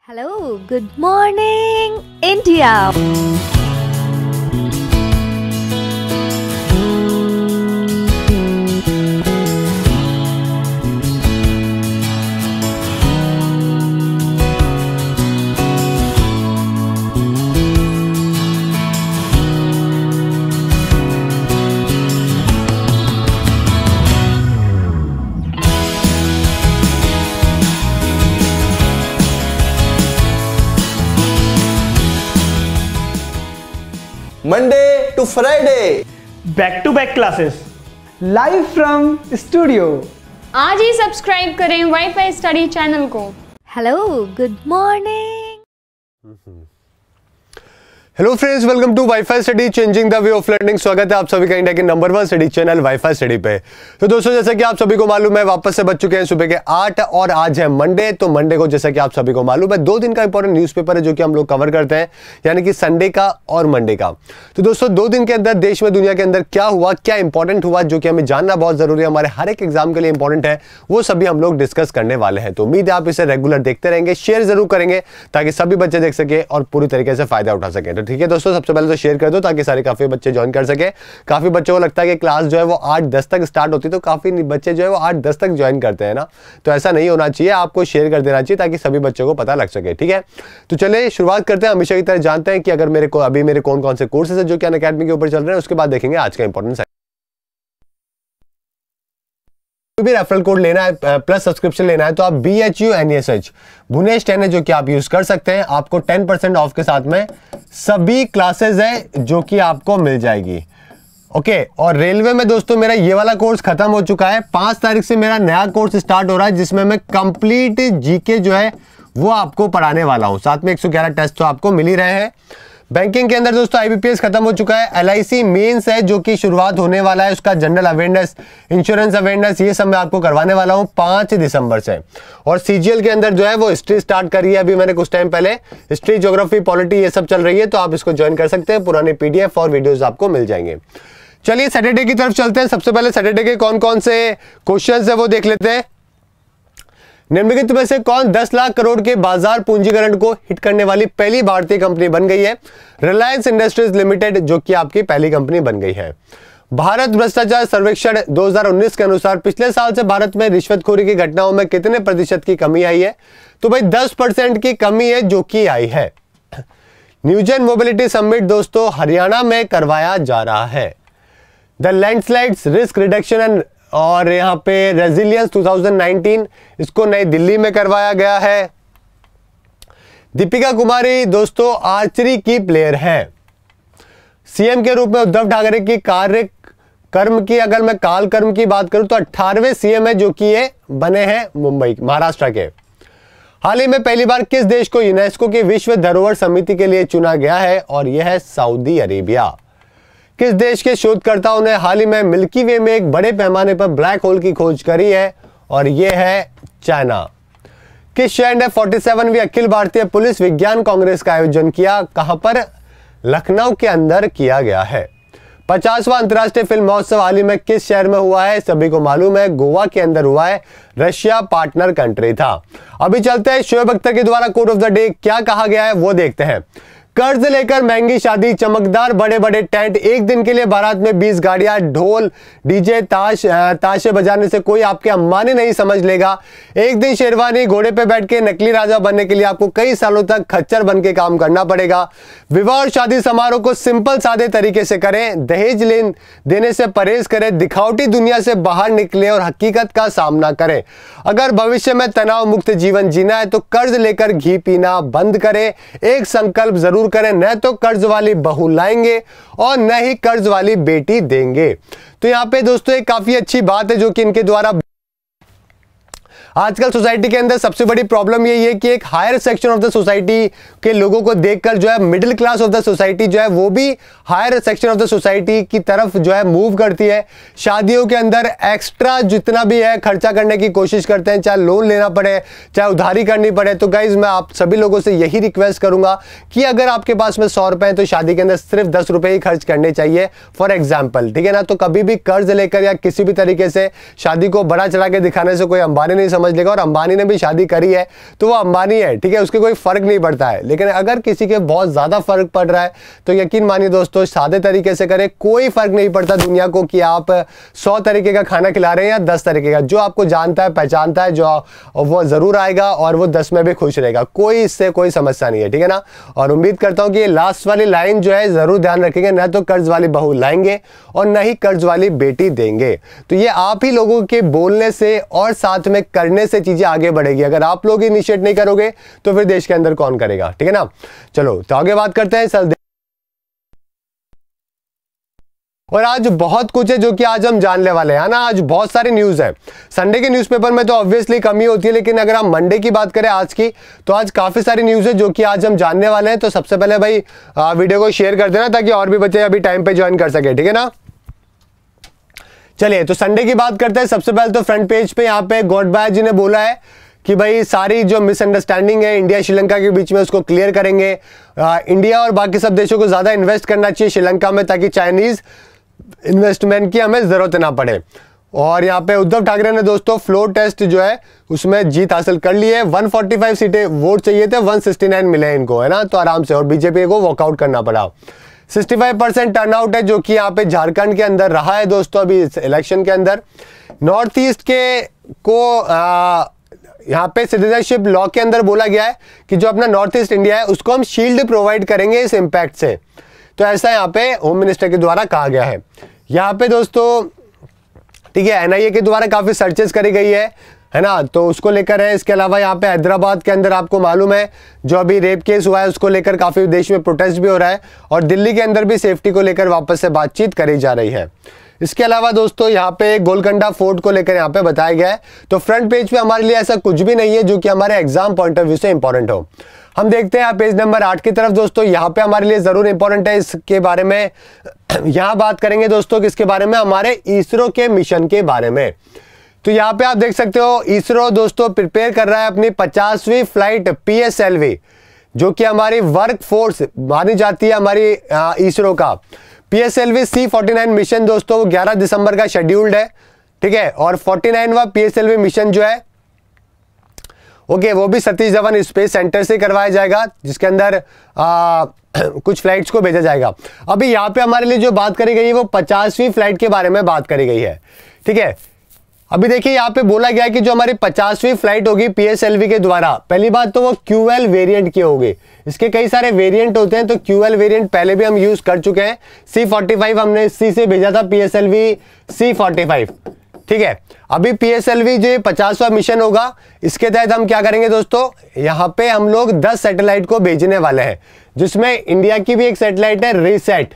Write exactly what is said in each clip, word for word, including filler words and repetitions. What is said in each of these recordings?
Hello, good morning, India. Monday to Friday, back to back classes live from studio. आज ही subscribe करें wifi study channel को। Hello, good morning. Hello friends, welcome to wifi study changing the way of learning. स्वागत है आप सभी का India के number one study channel wifi study पे। तो दोस्तों, जैसा कि आप सभी को मालूम है, वापस से बच चुके हैं सुबह के आठ और आज है मंडे। तो मंडे को जैसा कि आप सभी को मालूम है, दो दिन का इंपॉर्टेंट न्यूज़पेपर है जो कि हम लोग कवर करते हैं, यानी कि संडे का और मंडे का। तो दोस्तों, दो दिन के अंदर देश में दुनिया के अंदर क्या हुआ, क्या इंपॉर्टेंट हुआ, जो कि हमें जानना बहुत जरूरी है, हमारे हर एक एग्जाम के लिए इंपॉर्टेंट है, वो सभी हम लोग डिस्कस करने वाले हैं। तो उम्मीद है आप इसे रेगुलर देखते रहेंगे, शेयर जरूर करेंगे ताकि सभी बच्चे देख सके और पूरी तरीके से फायदा उठा सके। तो ठीक है दोस्तों, सबसे तो शेयर कर दो ताकि सारे काफी बच्चे ज्वाइन कर सके। काफी बच्चों को लगता है कि क्लास जो है वो आठ दस तक स्टार्ट होती है, तो काफी बच्चे जो है वो आठ दस तक ज्वाइन करते हैं ना। तो ऐसा नहीं होना चाहिए, आपको शेयर कर देना चाहिए ताकि सभी बच्चों को पता लग सके। ठीक है, तो चलिए शुरुआत करते हैं। हमेशा की तरह जानते हैं कि अगर मेरे को अभी मेरे कौन कौन से कोर्सेज है जो कि अनअकैडमी के ऊपर चल रहे हैं, उसके बाद देखेंगे आज का इंपॉर्टेंट भी रेफरल कोड लेना है, प्लस सब्सक्रिप्शन लेना है, तो आप B H U N S H Bhunesh ten है जो कि आप यूज कर सकते हैं। आपको टेन परसेंट ऑफ के साथ में सभी क्लासेस है जो कि आपको मिल जाएगी। ओके, और रेलवे में दोस्तों मेरा ये वाला कोर्स खत्म हो चुका है। पांच तारीख से मेरा नया कोर्स स्टार्ट हो रहा है जिसमें मैं कंप्लीट जीके जो है वो आपको पढ़ाने वाला हूं। साथ में एक सौ ग्यारह टेस्ट तो आपको मिल ही रहे हैं। बैंकिंग के अंदर दोस्तों आई बी पी एस खत्म हो चुका है। एल आई सी मेंस है जो कि शुरुआत होने वाला है, उसका जनरल अवेयरनेस, इंश्योरेंस अवेयरनेस, ये सब मैं आपको करवाने वाला हूं पांच दिसंबर से। और सी जी एल के अंदर जो है वो हिस्ट्री स्टार्ट करी है अभी मैंने कुछ टाइम पहले। हिस्ट्री, ज्योग्राफी, पॉलिटी ये सब चल रही है, तो आप इसको ज्वाइन कर सकते हैं। पुराने पी डी एफ और वीडियोज आपको मिल जाएंगे। चलिए सैटरडे की तरफ चलते हैं। सबसे पहले सैटरडे के कौन कौन से क्वेश्चन है वो देख लेते हैं। निम्नलिखित में से कौन दस लाख करोड़ के बाजार पूंजीकरण को हिट करने वाली पहली भारतीय कंपनी बन गई है? रिलायंस इंडस्ट्रीज लिमिटेड जो कि आपकी पहली कंपनी बन गई है। भारत भ्रष्टाचार सर्वेक्षण दो हज़ार उन्नीस के अनुसार पिछले साल से भारत में रिश्वतखोरी की घटनाओं में कितने प्रतिशत की कमी आई है? तो भाई दस परसेंट की कमी है जो कि आई है। न्यूजन मोबिलिटी समिट दोस्तों हरियाणा में करवाया जा रहा है। The landslides risk reduction and और यहां पे रेजिलियंस दो हज़ार उन्नीस, इसको नई दिल्ली में करवाया गया है। दीपिका कुमारी दोस्तों आर्चरी की प्लेयर है। सीएम के रूप में उद्धव ठाकरे की कार्य कर्म की अगर मैं काल कर्म की बात करूं तो अठारहवें सीएम है जो कि ये बने हैं मुंबई, महाराष्ट्र के। हाल ही में पहली बार किस देश को यूनेस्को की विश्व धरोहर समिति के लिए चुना गया है? और यह है सऊदी अरेबिया। किस देश के शोधकर्ताओं ने हाल ही में मिल्की वे में एक बड़े पैमाने पर ब्लैक होल की खोज करी है? और यह है चाइना। किस शहर ने सैंतालीसवीं अखिल भारतीय पुलिस विज्ञान कांग्रेस का आयोजन किया? कहां पर? लखनऊ के अंदर किया गया है। पचासवां अंतर्राष्ट्रीय फिल्म महोत्सव हाल ही में किस शहर में हुआ है? सभी को मालूम है, गोवा के अंदर हुआ है। रशिया पार्टनर कंट्री था। अभी चलते हैं शोएब अख्तर के द्वारा कोट ऑफ द डे क्या कहा गया है वो देखते हैं। कर्ज लेकर महंगी शादी, चमकदार बड़े बड़े टेंट, एक दिन के लिए बारात में बीस गाड़ियां, ढोल, डीजे, ताश ताशे बजाने से कोई आपके अम्बानी नहीं समझ लेगा। एक दिन शेरवानी, घोड़े पे बैठ के नकली राजा बनने के लिए आपको कई सालों तक खच्चर बन के काम करना पड़ेगा। विवाह और शादी समारोह को सिंपल सादे तरीके से करें। दहेज लेन देने से परहेज करें। दिखावटी दुनिया से बाहर निकले और हकीकत का सामना करें। अगर भविष्य में तनाव मुक्त जीवन जीना है तो कर्ज लेकर घी पीना बंद करें। एक संकल्प जरूर करें, न तो कर्ज वाली बहू लाएंगे और न ही कर्ज वाली बेटी देंगे। तो यहां पे दोस्तों एक काफी अच्छी बात है जो कि इनके द्वारा आजकल सोसाइटी के अंदर सबसे बड़ी प्रॉब्लम यही है कि एक higher section of the society के लोगों को देखकर जो है middle class of the society जो है वो भी higher section of the society की तरफ जो है मूव करती है। शादियों के अंदर एक्स्ट्रा जितना भी है खर्चा करने की कोशिश करते हैं, चाहे लोन लेना पड़े, चाहे उधारी करनी पड़े। तो गाइज मैं आप सभी लोगों से यही रिक्वेस्ट करूंगा कि अगर आपके पास में सौ रुपए हैं तो शादी के अंदर सिर्फ दस रुपए ही खर्च करने चाहिए फॉर एग्जाम्पल, ठीक है ना। तो कभी भी कर्ज लेकर या किसी भी तरीके से शादी को बड़ा चढ़ा के दिखाने से कोई अंबानी नहीं समझ लेगा। और अंबानी ने भी शादी करी है तो वो अंबानी है, ठीक है, उसके कोई फर्क नहीं पड़ता है। लेकिन अगर किसी के बहुत ज्यादा फर्क पड़ रहा है तो यकीन मानिए दोस्तों, सादे तरीके से करें, कोई फर्क नहीं पड़ता दुनिया को कि आप सौ तरीके का खाना खिला रहे हैं या दस तरीके का। जो आपको जानता है, पहचानता है, जो वो जरूर आएगा और वो दस में भी खुश रहेगा, कोई इससे कोई समस्या नहीं है, ठीक है ना। और उम्मीद करता हूं कि ये लास्ट वाली लाइन जो है जरूर ध्यान रखेंगे, न तो कर्ज वाली बहू लाएंगे और न ही कर्ज वाली बेटी देंगे। तो ये आप ही लोगों के बोलने से और साथ में करने से चीजें आगे बढ़ेगी। अगर आप लोग इनिशिएट नहीं करोगे तो फिर देश के अंदर कौन करेगा, ठीक है ना। चलो तो आगे बात करते हैं सर। और आज बहुत कुछ है जो कि आज हम जानने वाले हैं ना। आज बहुत सारी न्यूज है। संडे के न्यूज़पेपर में तो ऑब्वियसली कमी होती है, लेकिन अगर हम मंडे की बात करें आज की, तो आज काफी सारी न्यूज है जो कि आज हम जानने वाले हैं। तो सबसे पहले भाई आ, वीडियो को शेयर कर देना ताकि और भी बच्चे अभी टाइम पे ज्वाइन कर सके, ठीक है ना। चलिए तो संडे की बात करते हैं। सबसे पहले तो फ्रंट पेज पे यहाँ पे गोडबाया जी ने बोला है कि भाई सारी जो मिसअंडरस्टैंडिंग है इंडिया श्रीलंका के बीच में उसको क्लियर करेंगे। आ, इंडिया और बाकी सब देशों को ज्यादा इन्वेस्ट करना चाहिए श्रीलंका में ताकि चाइनीज इन्वेस्टमेंट की हमें जरूरत ना पड़े। और यहाँ पे उद्धव ठाकरे ने दोस्तों फ्लोर टेस्ट जो है उसमें जीत हासिल कर ली है। एक सौ पैंतालीस सीटें वोट चाहिए थे, एक सौ उनहत्तर मिले हैं इनको, है ना, तो आराम से। और बीजेपी को वॉकआउट करना पड़ा। पैंसठ परसेंट टर्नआउट है जो कि यहाँ पे झारखंड के अंदर रहा है दोस्तों अभी इस इलेक्शन के अंदर। नॉर्थ ईस्ट के को आ, यहाँ पे सिटीजनशिप लॉ के अंदर बोला गया है कि जो अपना नॉर्थ ईस्ट इंडिया है उसको हम शील्ड प्रोवाइड करेंगे इस इम्पैक्ट से। तो ऐसा यहाँ पे होम मिनिस्टर के द्वारा कहा गया है। यहाँ पे दोस्तों ठीक है, एनआईए के द्वारा काफी सर्चेस करी गई है, है ना, तो उसको लेकर है। इसके अलावा यहाँ पे हैदराबाद के अंदर आपको मालूम है जो अभी रेप केस हुआ है उसको लेकर काफी देश में प्रोटेस्ट भी हो रहा है। और दिल्ली के अंदर भी सेफ्टी को लेकर वापस से बातचीत करी जा रही है। इसके अलावा दोस्तों यहाँ पे गोलकोंडा फोर्ट को लेकर यहाँ पे बताया गया है। तो फ्रंट पेज पे हमारे लिए ऐसा कुछ भी नहीं है जो कि हमारे एग्जाम पॉइंट ऑफ व्यू से इंपॉर्टेंट हो। हम देखते हैं पेज नंबर आठ की तरफ दोस्तों। यहाँ पे हमारे लिए जरूर इंपॉर्टेंट है, इसके बारे में यहाँ बात करेंगे दोस्तों। किसके बारे में? हमारे इसरो के मिशन के बारे में। तो यहाँ पे आप देख सकते हो इसरो दोस्तों प्रिपेयर कर रहा है अपनी पचासवीं flight P S L V, जो कि हमारी वर्क फोर्स मानी जाती है हमारी इसरो का। P S L V C forty nine mission दोस्तों वो ग्यारह दिसंबर का शेड्यूल्ड है, ठीक है। और उनचासवां P S L V mission जो है ओके वो भी सतीश धवन स्पेस सेंटर से करवाया जाएगा, जिसके अंदर आ, कुछ फ्लाइट्स को भेजा जाएगा। अभी यहाँ पे हमारे लिए जो बात करी गई है वो पचासवीं फ्लाइट के बारे में बात करी गई है, ठीक है। अभी देखिए यहाँ पे बोला गया है कि जो हमारी पचासवीं फ्लाइट होगी पी एस एल वी के द्वारा, पहली बात तो वो क्यू एल वेरिएंट की होगी। इसके कई सारे वेरिएंट होते हैं, तो क्यू एल वेरिएंट पहले भी हम यूज कर चुके हैं। सी फोर्टी फाइव हमने सी से भेजा था P S L V C forty five, ठीक है। अभी पी एस एल वी जो पचासवां मिशन होगा इसके तहत हम क्या करेंगे दोस्तों, यहाँ पे हम लोग दस सैटेलाइट को भेजने वाले हैं, जिसमें इंडिया की भी एक सैटेलाइट है RISAT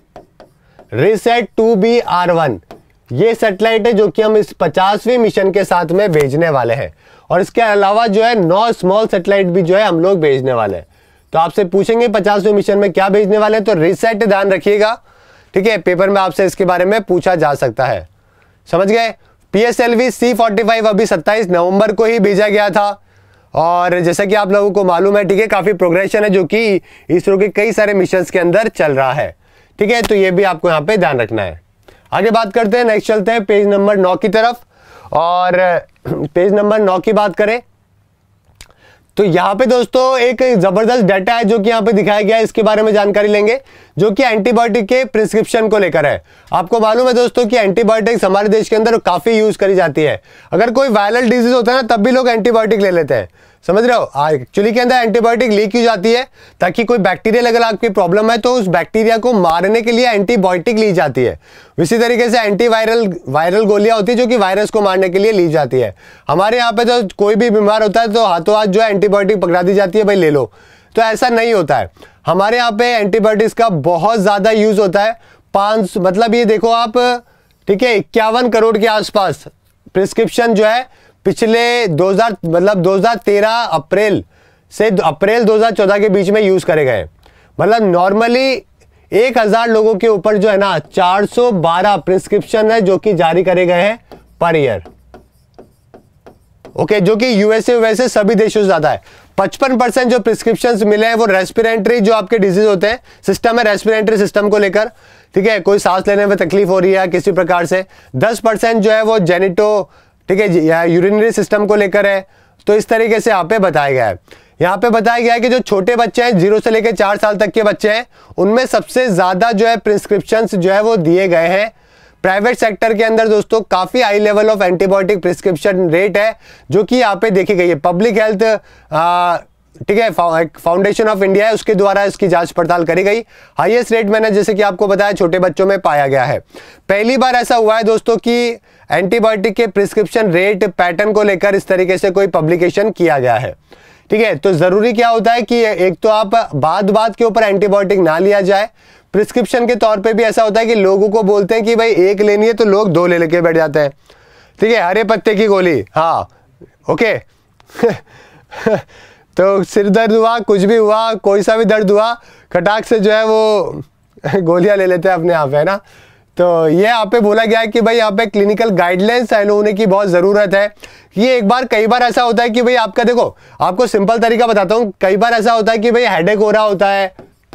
RISAT two B R one. ये सैटेलाइट है जो कि हम इस पचासवीं मिशन के साथ में भेजने वाले हैं। और इसके अलावा जो है नौ स्मॉल सैटेलाइट भी जो है हम लोग भेजने वाले हैं। तो आपसे पूछेंगे पचासवें मिशन में क्या भेजने वाले हैं, तो रिसेट ध्यान रखिएगा, ठीक है। पेपर में आपसे इसके बारे में पूछा जा सकता है, समझ गए। P S L V C forty five अभी सत्ताईस नवंबर को ही भेजा गया था। और जैसा कि आप लोगों को मालूम है, ठीक है, काफी प्रोग्रेशन है जो कि इसरो के कई सारे मिशंस के अंदर चल रहा है, ठीक है। तो ये भी आपको यहाँ पे ध्यान रखना है। आगे बात करते हैं, नेक्स्ट चलते हैं पेज नंबर नौ की तरफ। और पेज नंबर नौ की बात करें तो यहाँ पे दोस्तों एक जबरदस्त डाटा है जो कि यहाँ पे दिखाया गया है, इसके बारे में जानकारी लेंगे, जो कि एंटीबायोटिक के प्रिस्क्रिप्शन को लेकर है। आपको मालूम है दोस्तों कि एंटीबायोटिक्स हमारे देश के अंदर काफी यूज करी जाती है। अगर कोई वायरल डिजीज होता है ना तब भी लोग एंटीबायोटिक ले लेते हैं, समझ रहे हो। एक्चुअली के अंदर एंटीबायोटिक ली क्यों जाती है, ताकि कोई बैक्टीरियल अगर आपकी प्रॉब्लम है तो उस बैक्टीरिया को मारने के लिए एंटीबायोटिक ली जाती है। इसी तरीके से एंटीवायरल वायरल गोलियां होती है जो कि वायरस को मारने के लिए ली जाती है। हमारे यहाँ पे तो कोई भी बीमार होता है तो हाथों हाथ जो है एंटीबायोटिक पकड़ा दी जाती है, भाई ले लो। तो ऐसा नहीं होता है। हमारे यहाँ पे एंटीबायोटिक्स का बहुत ज्यादा यूज होता है। पांच मतलब ये देखो आप, ठीक है, इक्यावन करोड़ के आसपास प्रिस्क्रिप्शन जो है पिछले दो हज़ार मतलब दो हज़ार तेरह अप्रैल से अप्रैल दो हज़ार चौदह के बीच में यूज करे गए। मतलब नॉर्मली एक हज़ार लोगों के ऊपर जो है ना चार सौ बारह प्रिस्क्रिप्शन है जो कि जारी करे गए हैं पर ईयर, ओके, जो कि यूएसए वैसे सभी देशों से ज्यादा है। पचपन परसेंट जो प्रिस्क्रिप्शंस मिले हैं वो रेस्पिरेटरी जो आपके डिजीज होते हैं, सिस्टम है रेस्पिरेटरी सिस्टम को लेकर, ठीक है, कोई सांस लेने में तकलीफ हो रही है किसी प्रकार से। दस परसेंट जो है वो जेनिटो ठीक है, या यूरिनरी सिस्टम को लेकर है। तो इस तरीके से यहाँ पे बताया गया है। यहाँ पे बताया गया है कि जो छोटे बच्चे हैं, जीरो से लेकर चार साल तक के बच्चे हैं, उनमें सबसे ज्यादा जो है प्रिस्क्रिप्शंस जो है वो दिए गए हैं। प्राइवेट सेक्टर के अंदर दोस्तों काफी high level of antibiotic prescription rate है, जो कि यहाँ पे देखी गई है। पब्लिक हेल्थ ठीक है फाउंडेशन ऑफ इंडिया है, उसके द्वारा इसकी जांच पड़ताल करी गई। हाईएस्ट रेट मैंने जैसे कि आपको बताया छोटे बच्चों में पाया गया है। पहली बार ऐसा हुआ है दोस्तों कि एंटीबायोटिक के प्रिस्क्रिप्शन रेट पैटर्न को लेकर इस तरीके से कोई पब्लिकेशन किया गया है। ठीक है, तो जरूरी क्या होता है कि एक तो आप बात बात के ऊपर एंटीबायोटिक ना लिया जाए। प्रिस्क्रिप्शन के तौर पे भी ऐसा होता है कि लोगों को बोलते हैं कि भाई एक लेनी है तो लोग दो ले लेके बैठ जाते हैं। ठीक है, हरे पत्ते की गोली, हाँ ओके तो सिर दर्द हुआ, कुछ भी हुआ, कोई सा भी दर्द हुआ, खटाक से जो है वो गोलियां ले लेते हैं अपने आप, है ना। तो ये यहाँ पे बोला गया है कि भाई यहाँ पे क्लिनिकल गाइडलाइंस साइन होने की बहुत ज़रूरत है। ये एक बार कई बार ऐसा होता है कि भाई आपका, देखो आपको सिंपल तरीका बताता हूँ, कई बार ऐसा होता है कि भाई हेडेक हो रहा होता है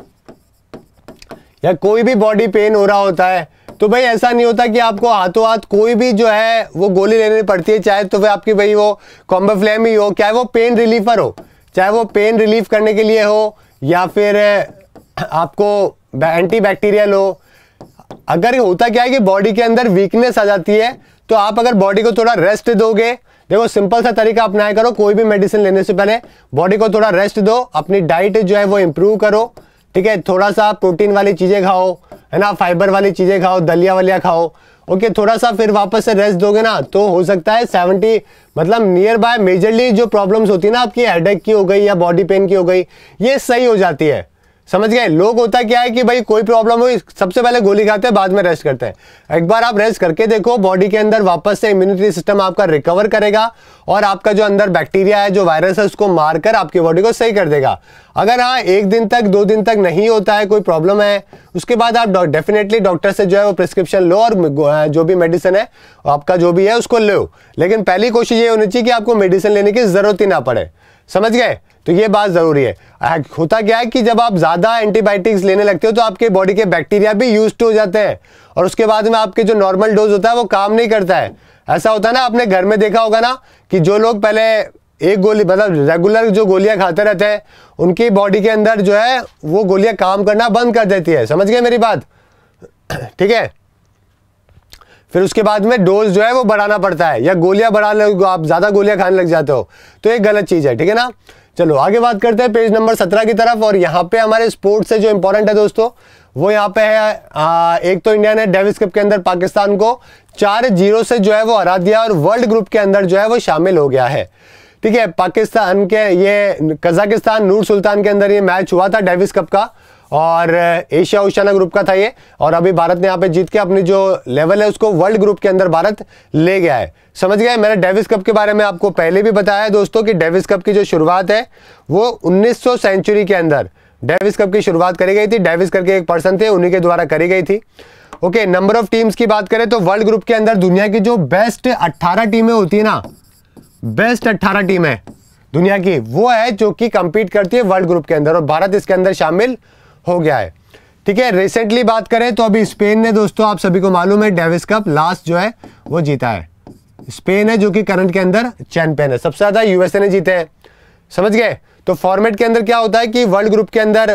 या कोई भी बॉडी पेन हो रहा होता है, तो भाई ऐसा नहीं होता कि आपको हाथों हाथ कोई भी जो है वो गोली लेनी पड़ती है, चाहे तो फिर आपकी भाई वो कॉम्बिफ्लेम ही हो, चाहे वो पेन रिलीफर हो, चाहे वो पेन रिलीफ करने के लिए हो, या फिर आपको एंटी बैक्टीरियल हो। अगर होता क्या है कि बॉडी के अंदर वीकनेस आ जाती है, तो आप अगर बॉडी को थोड़ा रेस्ट दोगे, देखो सिंपल सा तरीका अपनाया करो, कोई भी मेडिसिन लेने से पहले बॉडी को थोड़ा रेस्ट दो, अपनी डाइट जो है वो इंप्रूव करो। ठीक है, थोड़ा सा प्रोटीन वाली चीजें खाओ, है ना, फाइबर वाली चीजें खाओ, दलिया वलिया खाओ, ओके, थोड़ा सा फिर वापस से रेस्ट दोगे ना, तो हो सकता है सेवेंटी मतलब नियर बाय मेजरली जो प्रॉब्लम्स होती है ना आपकी, हेडेक की हो गई या बॉडी पेन की हो गई, ये सही हो जाती है। समझ गए। लोग होता क्या है कि भाई कोई प्रॉब्लम हुई सबसे पहले गोली खाते हैं, बाद में रेस्ट करते हैं। एक बार आप रेस्ट करके देखो, बॉडी के अंदर वापस से इम्यूनिटी सिस्टम आपका रिकवर करेगा और आपका जो अंदर बैक्टीरिया है, जो वायरस है, उसको मारकर आपकी बॉडी को सही कर देगा। अगर हाँ एक दिन तक दो दिन तक नहीं होता है, कोई प्रॉब्लम है, उसके बाद आप डेफिनेटली डॉक्टर से जो है वो प्रिस्क्रिप्शन लो और जो भी मेडिसिन है आपका जो भी है उसको लो। लेकिन पहली कोशिश ये होनी चाहिए कि आपको मेडिसिन लेने की जरूरत ही ना पड़े। समझ गए, तो ये बात जरूरी है। होता क्या है कि जब आप ज्यादा एंटीबायोटिक्स लेने लगते हो तो आपके बॉडी के बैक्टीरिया भी यूज टू हो जाते हैं और उसके बाद में आपके जो नॉर्मल डोज होता है वो काम नहीं करता है। ऐसा होता है ना, आपने घर में देखा होगा ना कि जो लोग पहले एक गोली मतलब रेगुलर जो गोलियां खाते रहते हैं, उनकी बॉडी के अंदर जो है वो गोलियां काम करना बंद कर देती है। समझ गए मेरी बात, ठीक है। फिर उसके बाद में डोज जो है वो बढ़ाना पड़ता है, या गोलियां बढ़ा लो, आप ज्यादा गोलियां खाने लग जाते हो, तो ये गलत चीज है, ठीक है ना। चलो आगे बात करते हैं पेज नंबर सत्रह की तरफ। और यहाँ पे हमारे स्पोर्ट्स से जो इंपॉर्टेंट है दोस्तों, वो यहाँ पे है आ, एक तो इंडिया ने डेविस कप के अंदर पाकिस्तान को चार जीरो से जो है वो हरा दिया और वर्ल्ड ग्रुप के अंदर जो है वो शामिल हो गया है। ठीक है, पाकिस्तान के ये कजाकिस्तान नूर सुल्तान के अंदर ये मैच हुआ था डेविस कप का, और एशिया ओशियाना ग्रुप का था ये। और अभी भारत ने यहाँ पे जीत के अपनी जो लेवल है उसको वर्ल्ड ग्रुप के अंदर भारत ले गया है। समझ गए। मैंने डेविस कप के बारे में आपको पहले भी बताया है दोस्तों कि डेविस कप की जो शुरुआत है वो उन्नीस सौ सेंचुरी के अंदर डेविस कप की शुरुआत करी गई थी। डेविस करके एक पर्सन थे, उन्हीं के द्वारा करी गई थी। ओके, नंबर ऑफ टीम्स की बात करें तो वर्ल्ड ग्रुप के अंदर दुनिया की जो बेस्ट अट्ठारह टीमें होती है ना, बेस्ट अट्ठारह टीमें दुनिया की, वो है जो कि कंपीट करती है वर्ल्ड ग्रुप के अंदर, और भारत इसके अंदर शामिल हो गया है। ठीक है, रिसेंटली बात करें तो अभी स्पेन ने दोस्तों, आप सभी को मालूम है, डेविस कप लास्ट जो है वो जीता है। स्पेन है जो कि करंट के अंदर चैंपियन है। सबसे ज्यादा यूएसए ने जीते हैं। समझ गए। तो फॉर्मेट के अंदर क्या होता है कि वर्ल्ड ग्रुप के अंदर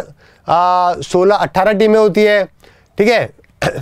सोलह अट्ठारह टीमें होती है। ठीक है,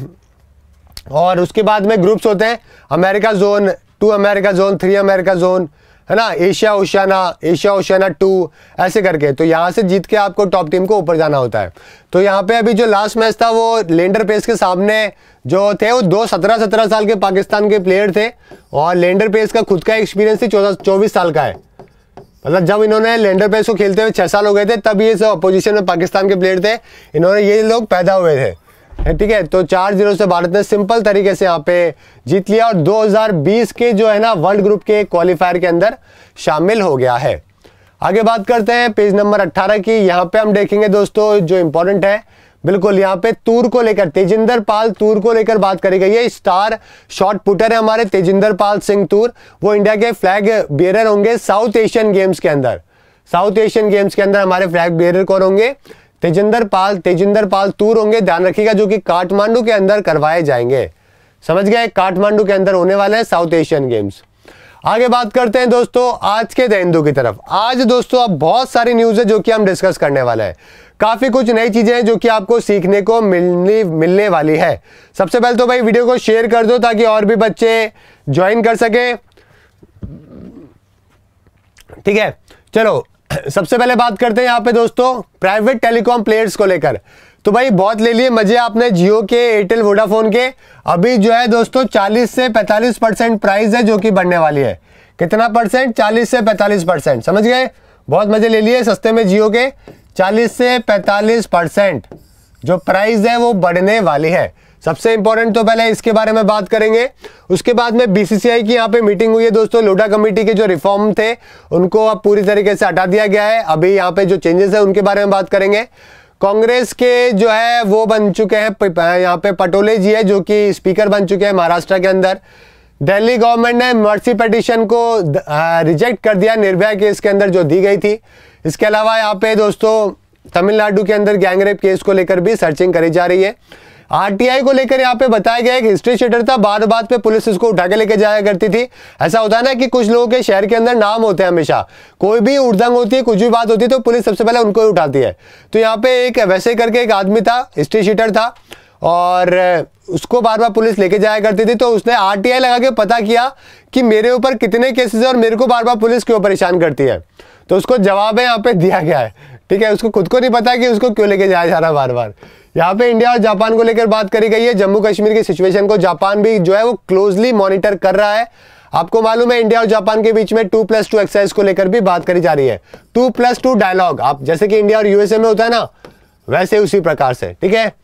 और उसके बाद में ग्रुप्स होते हैं, America zone, two America zone, three America zone, है ना, Asia Oceania, Asia Oceania two, ऐसे करके। तो यहाँ से जीत के आपको टॉप टीम को ऊपर जाना होता है। तो यहाँ पे अभी जो लास्ट मैच था वो लेंडर पेस के सामने जो थे वो दो सत्रह सत्रह साल के पाकिस्तान के प्लेयर थे, और लेंडर पेस का खुद का एक्सपीरियंस थी चौदह चौबीस साल का है। मतलब जब इन्होंने लेंडर पेस को खेलते हुए छह साल हो गए थे, तब ये सब अपोजिशन में पाकिस्तान के प्लेयर थे, इन्होंने ये लोग पैदा हुए थे। ठीक है, तो चार जीरो से भारत ने सिंपल तरीके से यहाँ पे जीत लिया और दो हज़ार बीस के जो है ना वर्ल्ड ग्रुप के क्वालिफायर के अंदर शामिल हो गया है। आगे बात करते हैं पेज नंबर अट्ठारह की। यहाँ पे हम देखेंगे दोस्तों जो इंपॉर्टेंट है, बिल्कुल यहाँ पे तूर को लेकर, तेजिंदर पाल तूर को लेकर बात करी गई है। स्टार शॉट पुटर है हमारे तेजिंदर पाल सिंह तूर, वो इंडिया के फ्लैग बेयरर होंगे साउथ एशियन गेम्स के अंदर। साउथ एशियन गेम्स के अंदर हमारे फ्लैग बेयरर कौन होंगे? तेजिंदर पाल तेजिंदर पाल तूर होंगे, ध्यान रखिएगा, जो कि काठमांडू के अंदर करवाए जाएंगे। समझ गए, काठमांडू के अंदर होने वाले हैं साउथ एशियन गेम्स। आगे बात करते हैं दोस्तों आज के द हिंदू की तरफ। आज दोस्तों अब बहुत सारी न्यूज़ है जो कि हम डिस्कस करने वाले हैं। काफ़ी कुछ नई चीज़ें हैं जो कि आपको सीखने को मिलने मिलने वाली है। सबसे पहले तो भाई वीडियो को शेयर कर दो ताकि और भी बच्चे ज्वाइन कर सके। ठीक है, चलो सबसे पहले बात करते हैं यहाँ पे दोस्तों प्राइवेट टेलीकॉम प्लेयर्स को लेकर। तो भाई बहुत ले लिए मजे आपने जियो के, एयरटेल, वोडाफोन के। अभी जो है दोस्तों चालीस से पैंतालीस परसेंट प्राइस है जो कि बढ़ने वाली है। कितना परसेंट? चालीस से पैंतालीस परसेंट। समझ गए? बहुत मजे ले लिए सस्ते में जियो के। चालीस से पैंतालीस परसेंट जो प्राइस है वो बढ़ने वाली है। सबसे इंपॉर्टेंट तो पहले इसके बारे में बात करेंगे, उसके बाद में बीसीसीआई की यहाँ पे मीटिंग हुई है दोस्तों। लोढा कमेटी के जो रिफॉर्म थे उनको अब पूरी तरीके से हटा दिया गया है। अभी यहाँ पे जो चेंजेस है उनके बारे में बात करेंगे। कांग्रेस के जो है वो बन चुके हैं यहाँ पे पटोले जी है जो कि स्पीकर बन चुके हैं महाराष्ट्र के अंदर। दिल्ली गवर्नमेंट ने मर्सी पिटीशन को रिजेक्ट कर दिया निर्भया केस के अंदर जो दी गई थी। इसके अलावा यहाँ पे दोस्तों तमिलनाडु के अंदर गैंगरेप केस को लेकर भी सर्चिंग करी जा रही है। आरटीआई को लेकर यहाँ पे बताया गया है कि हिस्ट्री शीटर था, बात बात पे पुलिस इसको उठा के लेके जाया करती थी। ऐसा होता है ना कि कुछ लोगों के शहर के अंदर नाम होते हैं, हमेशा कोई भी उड़दंग होती है, कुछ भी बात होती है तो पुलिस सबसे पहले उनको ही उठाती है। तो यहाँ पे एक वैसे करके एक आदमी था, हिस्ट्री शीटर था, और उसको बार बार पुलिस लेके जाया करती थी। तो उसने आरटीआई लगा के पता किया कि मेरे ऊपर कितने केसेस है और मेरे को बार बार पुलिस क्यों परेशान करती है। तो उसको जवाब है यहाँ पे दिया गया है। ठीक है, उसको खुद को नहीं पता कि उसको क्यों लेके जाया जा रहा है बार बार। यहाँ पे इंडिया और जापान को लेकर बात करी गई है। जम्मू कश्मीर की सिचुएशन को जापान भी जो है वो क्लोजली मॉनिटर कर रहा है। आपको मालूम है इंडिया और जापान के बीच में टू प्लस टू एक्सरसाइज को लेकर भी बात करी जा रही है। टू प्लस टू डायलॉग, आप जैसे कि इंडिया और यूएसए में होता है ना, वैसे उसी प्रकार से। ठीक है,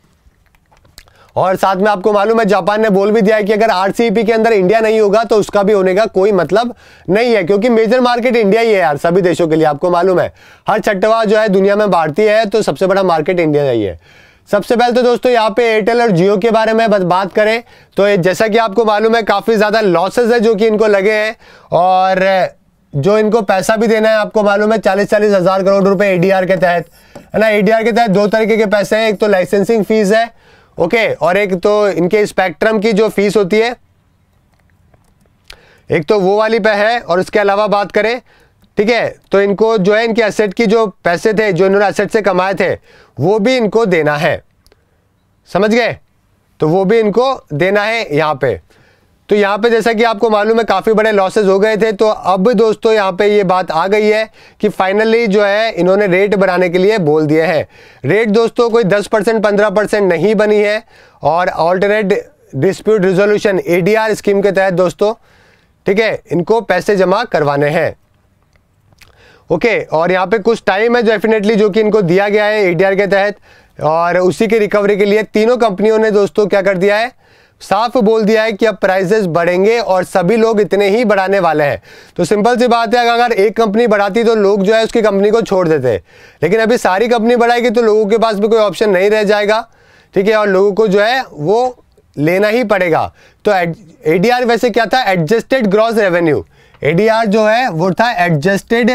और साथ में आपको मालूम है जापान ने बोल भी दिया है कि अगर आरसीईपी के अंदर इंडिया नहीं होगा तो उसका भी होने का कोई मतलब नहीं है, क्योंकि मेजर मार्केट इंडिया ही है यार सभी देशों के लिए। आपको मालूम है हर छठवा जो है दुनिया में भारतीय है, तो सबसे बड़ा मार्केट इंडिया ही है। सबसे पहले तो दोस्तों यहाँ पे एयरटेल और जियो के बारे में बात करें तो जैसा कि आपको मालूम है काफी ज्यादा लॉसेस है जो कि इनको लगे हैं, और जो इनको पैसा भी देना है आपको मालूम है चालीस चालीस हजार करोड़ रुपए एडीआर के तहत, है ना। एडीआर के तहत दो तरीके के पैसे हैं, एक तो लाइसेंसिंग फीस है, ओके, और एक तो इनके स्पेक्ट्रम की जो फीस होती है, एक तो वो वाली पे है। और उसके अलावा बात करें, ठीक है, तो इनको जो है इनके एसेट की जो पैसे थे जो इन्होंने एसेट से कमाए थे वो भी इनको देना है। समझ गए? तो वो भी इनको देना है यहाँ पे। तो यहाँ पे जैसा कि आपको मालूम है काफ़ी बड़े लॉसेस हो गए थे, तो अब दोस्तों यहाँ पे ये बात आ गई है कि फाइनली जो है इन्होंने रेट बढ़ाने के लिए बोल दिए हैं। रेट दोस्तों कोई दस परसेंट पंद्रह परसेंट नहीं बनी है, और alternate dispute resolution ADR scheme के तहत दोस्तों, ठीक है, इनको पैसे जमा करवाने हैं। ओके, और यहाँ पे कुछ टाइम है डेफिनेटली जो कि इनको दिया गया है एडीआर के तहत, और उसी की रिकवरी के लिए तीनों कंपनियों ने दोस्तों क्या कर दिया है, साफ बोल दिया है कि अब प्राइसेस बढ़ेंगे और सभी लोग इतने ही बढ़ाने वाले हैं। तो सिंपल सी बात है, अगर एक कंपनी बढ़ाती तो लोग जो है उसकी कंपनी को छोड़ देते, लेकिन अभी सारी कंपनी बढ़ाएगी तो लोगों के पास भी कोई ऑप्शन नहीं रह जाएगा। ठीक है, और लोगों को जो है वो लेना ही पड़ेगा। तो एडीआर वैसे क्या था, एडजस्टेड ग्रॉस रेवेन्यू। एडीआर जो है वो था एडजस्टेड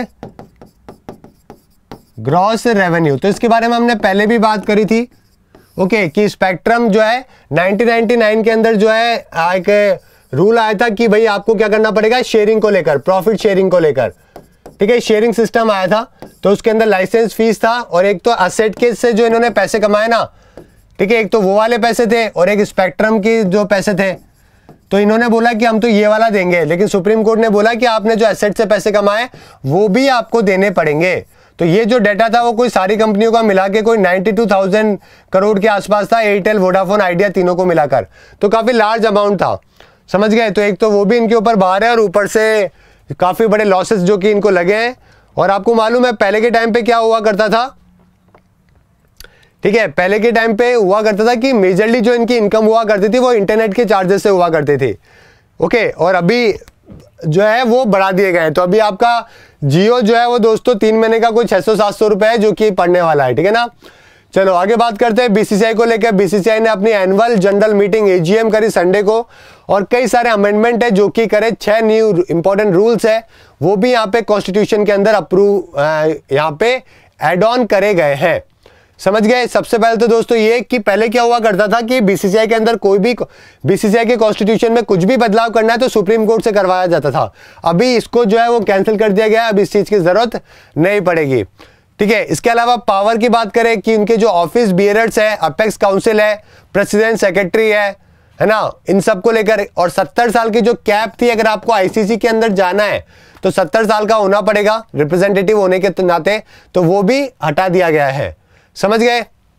ग्रॉस रेवेन्यू। तो इसके बारे में हमने पहले भी बात करी थी, ओके okay, कि स्पेक्ट्रम जो है नाइनटीन नाइंटी नाइन के अंदर जो है एक रूल आया था कि भाई आपको क्या करना पड़ेगा, शेयरिंग को लेकर, प्रॉफिट शेयरिंग को लेकर। ठीक है, शेयरिंग सिस्टम आया था, तो उसके अंदर लाइसेंस फीस था, और एक तो एसेट के से जो इन्होंने पैसे कमाए ना, ठीक है, एक तो वो वाले पैसे थे और एक स्पेक्ट्रम के जो पैसे थे। तो इन्होंने बोला कि हम तो ये वाला देंगे, लेकिन सुप्रीम कोर्ट ने बोला कि आपने जो एसेट से पैसे कमाए वो भी आपको देने पड़ेंगे। तो ये जो डेटा था वो कोई सारी कंपनियों का मिला के कोई बानवे हज़ार करोड़ के आसपास था, एयरटेल, वोडाफोन, आइडिया तीनों को मिलाकर, तो काफी लार्ज अमाउंट था। समझ गए? तो एक तो वो भी इनके ऊपर बाहर है, और ऊपर से काफी बड़े लॉसेस जो कि इनको लगे हैं। और आपको मालूम है पहले के टाइम पे क्या हुआ करता था, ठीक है, पहले के टाइम पे हुआ करता था कि मेजरली जो इनकी इनकम हुआ करती थी वो इंटरनेट के चार्जेस से हुआ करती थी। ओके, और अभी जो है वो बढ़ा दिए गए हैं। तो अभी आपका जियो जो है वो दोस्तों तीन महीने का कोई छह सौ सात सौ रुपए है जो कि पड़ने वाला है। ठीक है ना। चलो आगे बात करते हैं बीसीसीआई को लेकर। बीसीसीआई ने अपनी एनुअल जनरल मीटिंग एजीएम करी संडे को, और कई सारे अमेंडमेंट है जो कि करे। छह न्यू इंपॉर्टेंट रूल्स है वो भी यहाँ पे कॉन्स्टिट्यूशन के अंदर अप्रूव यहाँ पे एड ऑन करे गए हैं। समझ गए। सबसे पहले तो दोस्तों ये कि पहले क्या हुआ करता था कि बीसीसीआई के अंदर कोई भी बीसीसीआई के कॉन्स्टिट्यूशन में कुछ भी बदलाव करना है तो सुप्रीम कोर्ट से करवाया जाता था। अभी इसको जो है वो कैंसिल कर दिया गया है, अब इस चीज की जरूरत नहीं पड़ेगी। ठीक है, इसके अलावा पावर की बात करें कि उनके जो ऑफिस बियरर्स है, अपेक्स काउंसिल है, प्रेसिडेंट सेक्रेटरी है है ना, इन सब को लेकर, और सत्तर साल की जो कैप थी, अगर आपको आईसीसी के अंदर जाना है तो सत्तर साल का होना पड़ेगा रिप्रेजेंटेटिव होने के नाते, तो वो भी हटा दिया गया है। समझ गए।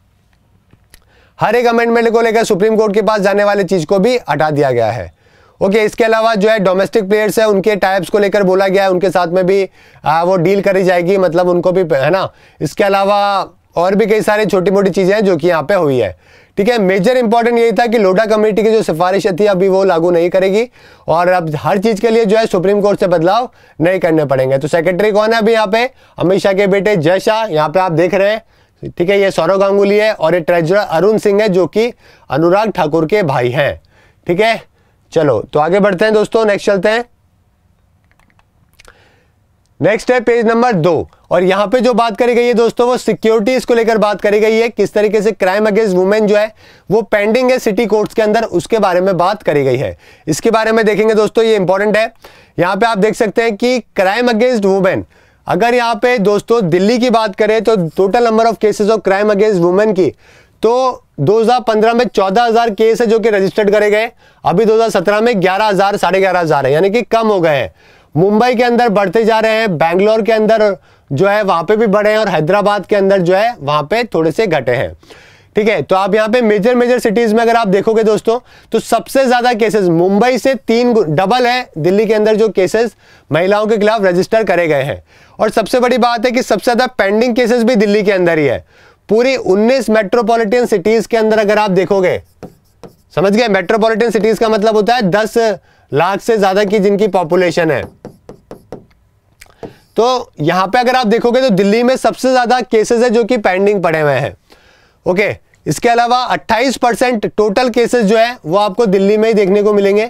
हर एक अमेंडमेंट को लेकर सुप्रीम कोर्ट के पास जाने वाली चीज को भी हटा दिया गया है। ओके, इसके अलावा जो है डोमेस्टिक प्लेयर्स है उनके टाइप्स को लेकर बोला गया है, उनके साथ में भी आ, वो डील करी जाएगी, मतलब उनको भी, है ना। इसके अलावा और भी कई सारी छोटी मोटी चीजें हैं जो कि यहाँ पे हुई है। ठीक है, मेजर इंपॉर्टेंट यही था कि लोढ़ा कमेटी की जो सिफारिशें थी अभी वो लागू नहीं करेगी, और अब हर चीज के लिए जो है सुप्रीम कोर्ट से बदलाव नहीं करने पड़ेंगे। तो सेक्रेटरी कौन है अभी यहाँ पे? अमित शाह के बेटे जय शाह, यहाँ पे आप देख रहे हैं। ठीक है, ये सौरव गांगुली है, और ये ट्रेजरर अरुण सिंह है जो कि अनुराग ठाकुर के भाई हैं। ठीक है, चलो तो आगे बढ़ते हैं दोस्तों, नेक्स्ट चलते हैं। नेक्स्ट है पेज नंबर दो, और यहां पे जो बात करी गई है दोस्तों वो सिक्योरिटीज को लेकर बात करी गई है, किस तरीके से क्राइम अगेंस्ट वुमेन जो है वो पेंडिंग है सिटी कोर्ट्स के अंदर, उसके बारे में बात करी गई है। इसके बारे में देखेंगे दोस्तों, ये इंपॉर्टेंट है। यहां पे आप देख सकते हैं कि क्राइम अगेंस्ट वुमेन, अगर यहाँ पे दोस्तों दिल्ली की बात करें तो total number of cases of crime against women की, तो दो हज़ार पंद्रह में चौदह हज़ार केस है जो कि रजिस्टर्ड करे गए, अभी दो हज़ार सत्रह में ग्यारह हज़ार साढ़े ग्यारह हज़ार है, यानी कि कम हो गए हैं। मुंबई के अंदर बढ़ते जा रहे हैं, बैंगलोर के अंदर जो है वहां पे भी बढ़े हैं, और हैदराबाद के अंदर जो है वहां पे थोड़े से घटे हैं। ठीक है, तो आप यहाँ पे मेजर मेजर सिटीज में अगर आप देखोगे दोस्तों तो सबसे ज्यादा केसेस मुंबई से तीन डबल है दिल्ली के अंदर जो केसेस महिलाओं के खिलाफ रजिस्टर करे गए हैं। और सबसे बड़ी बात है कि सबसे ज्यादा पेंडिंग केसेस भी दिल्ली के अंदर ही है। पूरी उन्नीस मेट्रोपॉलिटन सिटीज के अंदर अगर आप देखोगे, समझ गए, मेट्रोपॉलिटन सिटीज का मतलब होता है दस लाख से ज्यादा की जिनकी पॉपुलेशन है, तो यहां पे अगर आप देखोगे तो दिल्ली में सबसे ज्यादा केसेस है जो कि पेंडिंग पड़े हुए हैं। ओके, इसके अलावा अट्ठाईस परसेंट टोटल केसेस जो है वो आपको दिल्ली में ही देखने को मिलेंगे।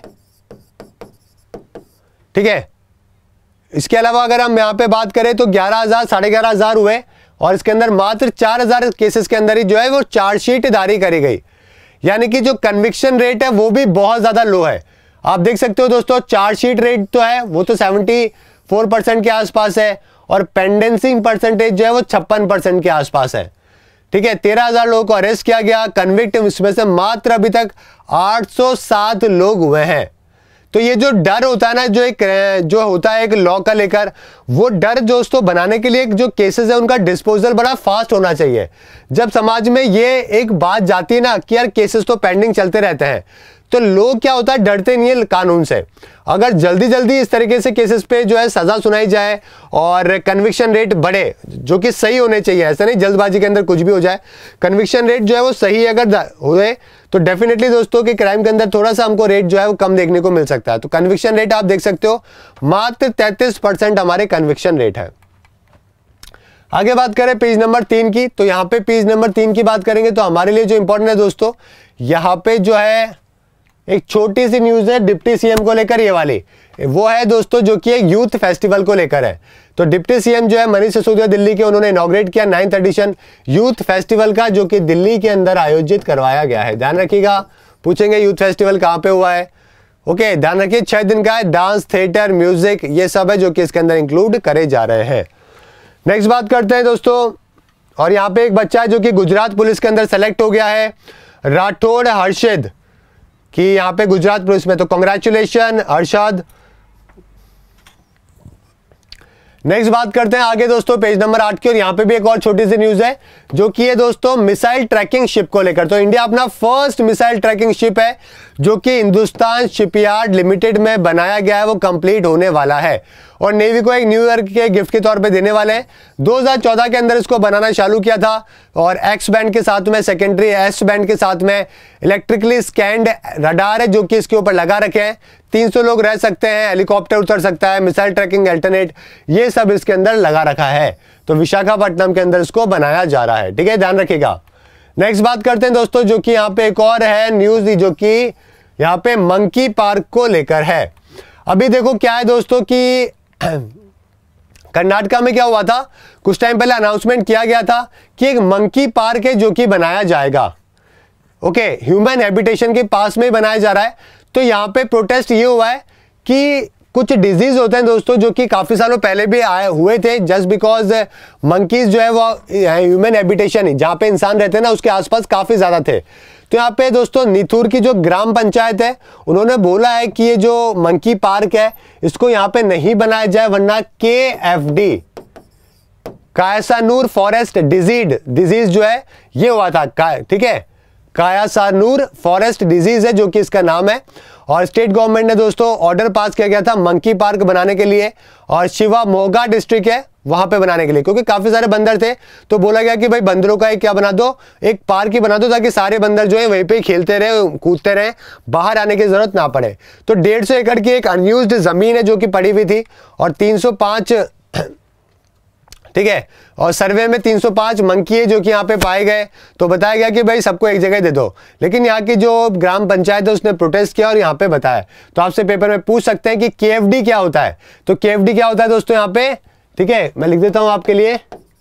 ठीक है, इसके अलावा अगर हम यहां पे बात करें तो ग्यारह हजार साढ़े ग्यारह हजार हुए, और इसके अंदर मात्र चार हजार केसेस के अंदर ही जो है वो चार्जशीट जारी करी गई, यानी कि जो कन्विक्शन रेट है वो भी बहुत ज्यादा लो है। आप देख सकते हो दोस्तों, चार्जशीट रेट तो है वो तो सेवेंटी फोर परसेंट के आसपास है, और पेंडेंसिंग परसेंटेज जो है वो छप्पन परसेंट के आसपास है। ठीक है, तेरह हजार लोगों को अरेस्ट किया गया, कन्विक्ट इसमें से मात्र अभी तक आठ सौ सात लोग हुए हैं। तो ये जो डर होता है ना, जो एक जो होता है एक लॉ का लेकर, वो डर दोस्तों बनाने के लिए जो केसेस है उनका डिस्पोजल बड़ा फास्ट होना चाहिए। जब समाज में ये एक बात जाती है ना कि यार केसेस तो पेंडिंग चलते रहते हैं, तो लोग क्या होता है डरते नहीं है कानून से। अगर जल्दी जल्दी इस तरीके से केसेस पे जो है सजा सुनाई जाए और कन्विक्शन रेट बढ़े, जो कि सही होने चाहिए, ऐसा नहीं जल्दबाजी के अंदर कुछ भी हो जाए, कन्विक्शन रेट जो है वो सही अगर हुए तो डेफिनेटली दोस्तों कि क्राइम के अंदर थोड़ा सा हमको रेट जो है वो कम देखने को मिल सकता है। तो कन्विक्शन रेट आप देख सकते हो मात्र तैंतीस परसेंट हमारे कन्विक्शन रेट है। आगे बात करें पेज नंबर तीन की, तो यहाँ पे पेज नंबर तीन की बात करेंगे तो हमारे लिए जो इंपॉर्टेंट है दोस्तों, यहाँ पे जो है एक छोटी सी न्यूज है डिप्टी सीएम को लेकर, ये वाली वो है दोस्तों जो कि एक यूथ फेस्टिवल को लेकर है। तो डिप्टी सीएम जो है मनीष सिसोदिया दिल्ली के, उन्होंने इनॉग्रेट किया नाइन्थ एडिशन यूथ फेस्टिवल का, जो कि दिल्ली के अंदर आयोजित करवाया गया है। ध्यान रखिएगा, पूछेंगे यूथ फेस्टिवल कहाँ पे हुआ है। ओके, ध्यान रखिए, छह दिन का है, डांस, थिएटर, म्यूजिक, ये सब है जो कि इसके अंदर इंक्लूड करे जा रहे हैं। नेक्स्ट बात करते हैं दोस्तों, और यहाँ पे एक बच्चा है जो कि गुजरात पुलिस के अंदर सेलेक्ट हो गया है, राठौड़ हर्षद, कि यहाँ पे गुजरात पुलिस में, तो कांग्रेचुलेशन हर्षद। नेक्स्ट बात करते हैं आगे दोस्तों पेज नंबर आठ की, और यहाँ पे भी एक और छोटी सी न्यूज है जो कि ये दोस्तों मिसाइल ट्रैकिंग शिप को लेकर। तो इंडिया अपना फर्स्ट मिसाइल ट्रैकिंग शिप है जो कि हिंदुस्तान शिपयार्ड लिमिटेड में बनाया गया है, वो कंप्लीट होने वाला है और नेवी को एक न्यू ईयर के गिफ्ट के तौर पे देने वाले हैं। दो हज़ार चौदह के अंदर इसको बनाना चालू किया था, और एक्स बैंड के साथ में, सेकेंडरी एस बैंड के साथ में इलेक्ट्रिकली स्कैंड रडार है जो कि इसके ऊपर लगा रखे हैं। तीन सौ लोग रह सकते हैं, हेलीकॉप्टर उतर सकता है, मिसाइल ट्रैकिंग अल्टरनेट, ये सब इसके अंदर लगा रखा है। तो विशाखापट्टनम के अंदर इसको बनाया जा रहा है। ठीक है, ध्यान रखिएगा। नेक्स्ट बात करते हैं दोस्तों, जो कि यहाँ पे एक और है न्यूज, जो कि यहाँ पे मंकी पार्क को लेकर है। अभी देखो क्या है दोस्तों कि कर्नाटका में क्या हुआ था, कुछ टाइम पहले अनाउंसमेंट किया गया था कि एक मंकी पार्क है जो कि बनाया जाएगा, ओके, ह्यूमन हैबिटेशन के पास में ही बनाया जा रहा है। तो यहाँ पे प्रोटेस्ट ये हुआ है कि कुछ डिजीज होते हैं दोस्तों जो कि काफी सालों पहले भी आए हुए थे, जस्ट बिकॉज मंकीज जो है वो ह्यूमन हैबिटेशन जहाँ पे इंसान रहते हैं ना उसके आसपास काफी ज्यादा थे। तो यहाँ पे दोस्तों निथुर की जो ग्राम पंचायत है उन्होंने बोला है कि ये जो मंकी पार्क है इसको यहाँ पे नहीं बनाया जाए, वरना K F D Kyasanur forest disease disease जो है ये हुआ था, ठीक है, कायसानूर फॉरेस्ट डिजीज है जो कि इसका नाम है। और स्टेट गवर्नमेंट ने दोस्तों ऑर्डर पास किया गया था मंकी पार्क बनाने के लिए, और शिवामोगा डिस्ट्रिक्ट है वहां पे बनाने के लिए, क्योंकि काफी सारे बंदर थे तो बोला गया कि भाई बंदरों का एक क्या बना दो, एक पार्क ही बना दो ताकि सारे बंदर जो है वहीं पे खेलते रहे, कूदते रहे, बाहर आने की जरूरत ना पड़े। तो डेढ़ सौ एकड़ की एक अनयूज्ड जमीन है जो कि पड़ी हुई थी, और तीन सौ पाँच, ठीक है, और सर्वे में तीन सौ पाँच मंकी है जो कि यहाँ पे पाए गए। तो बताया गया कि भाई सबको एक जगह दे दो, लेकिन यहाँ की जो ग्राम पंचायत है उसने प्रोटेस्ट किया और यहाँ पे बताया। तो आपसे पेपर में पूछ सकते हैं कि के एफ डी क्या होता है। तो के एफ डी क्या होता है दोस्तों यहाँ पे, ठीक है, मैं लिख देता हूं आपके लिए,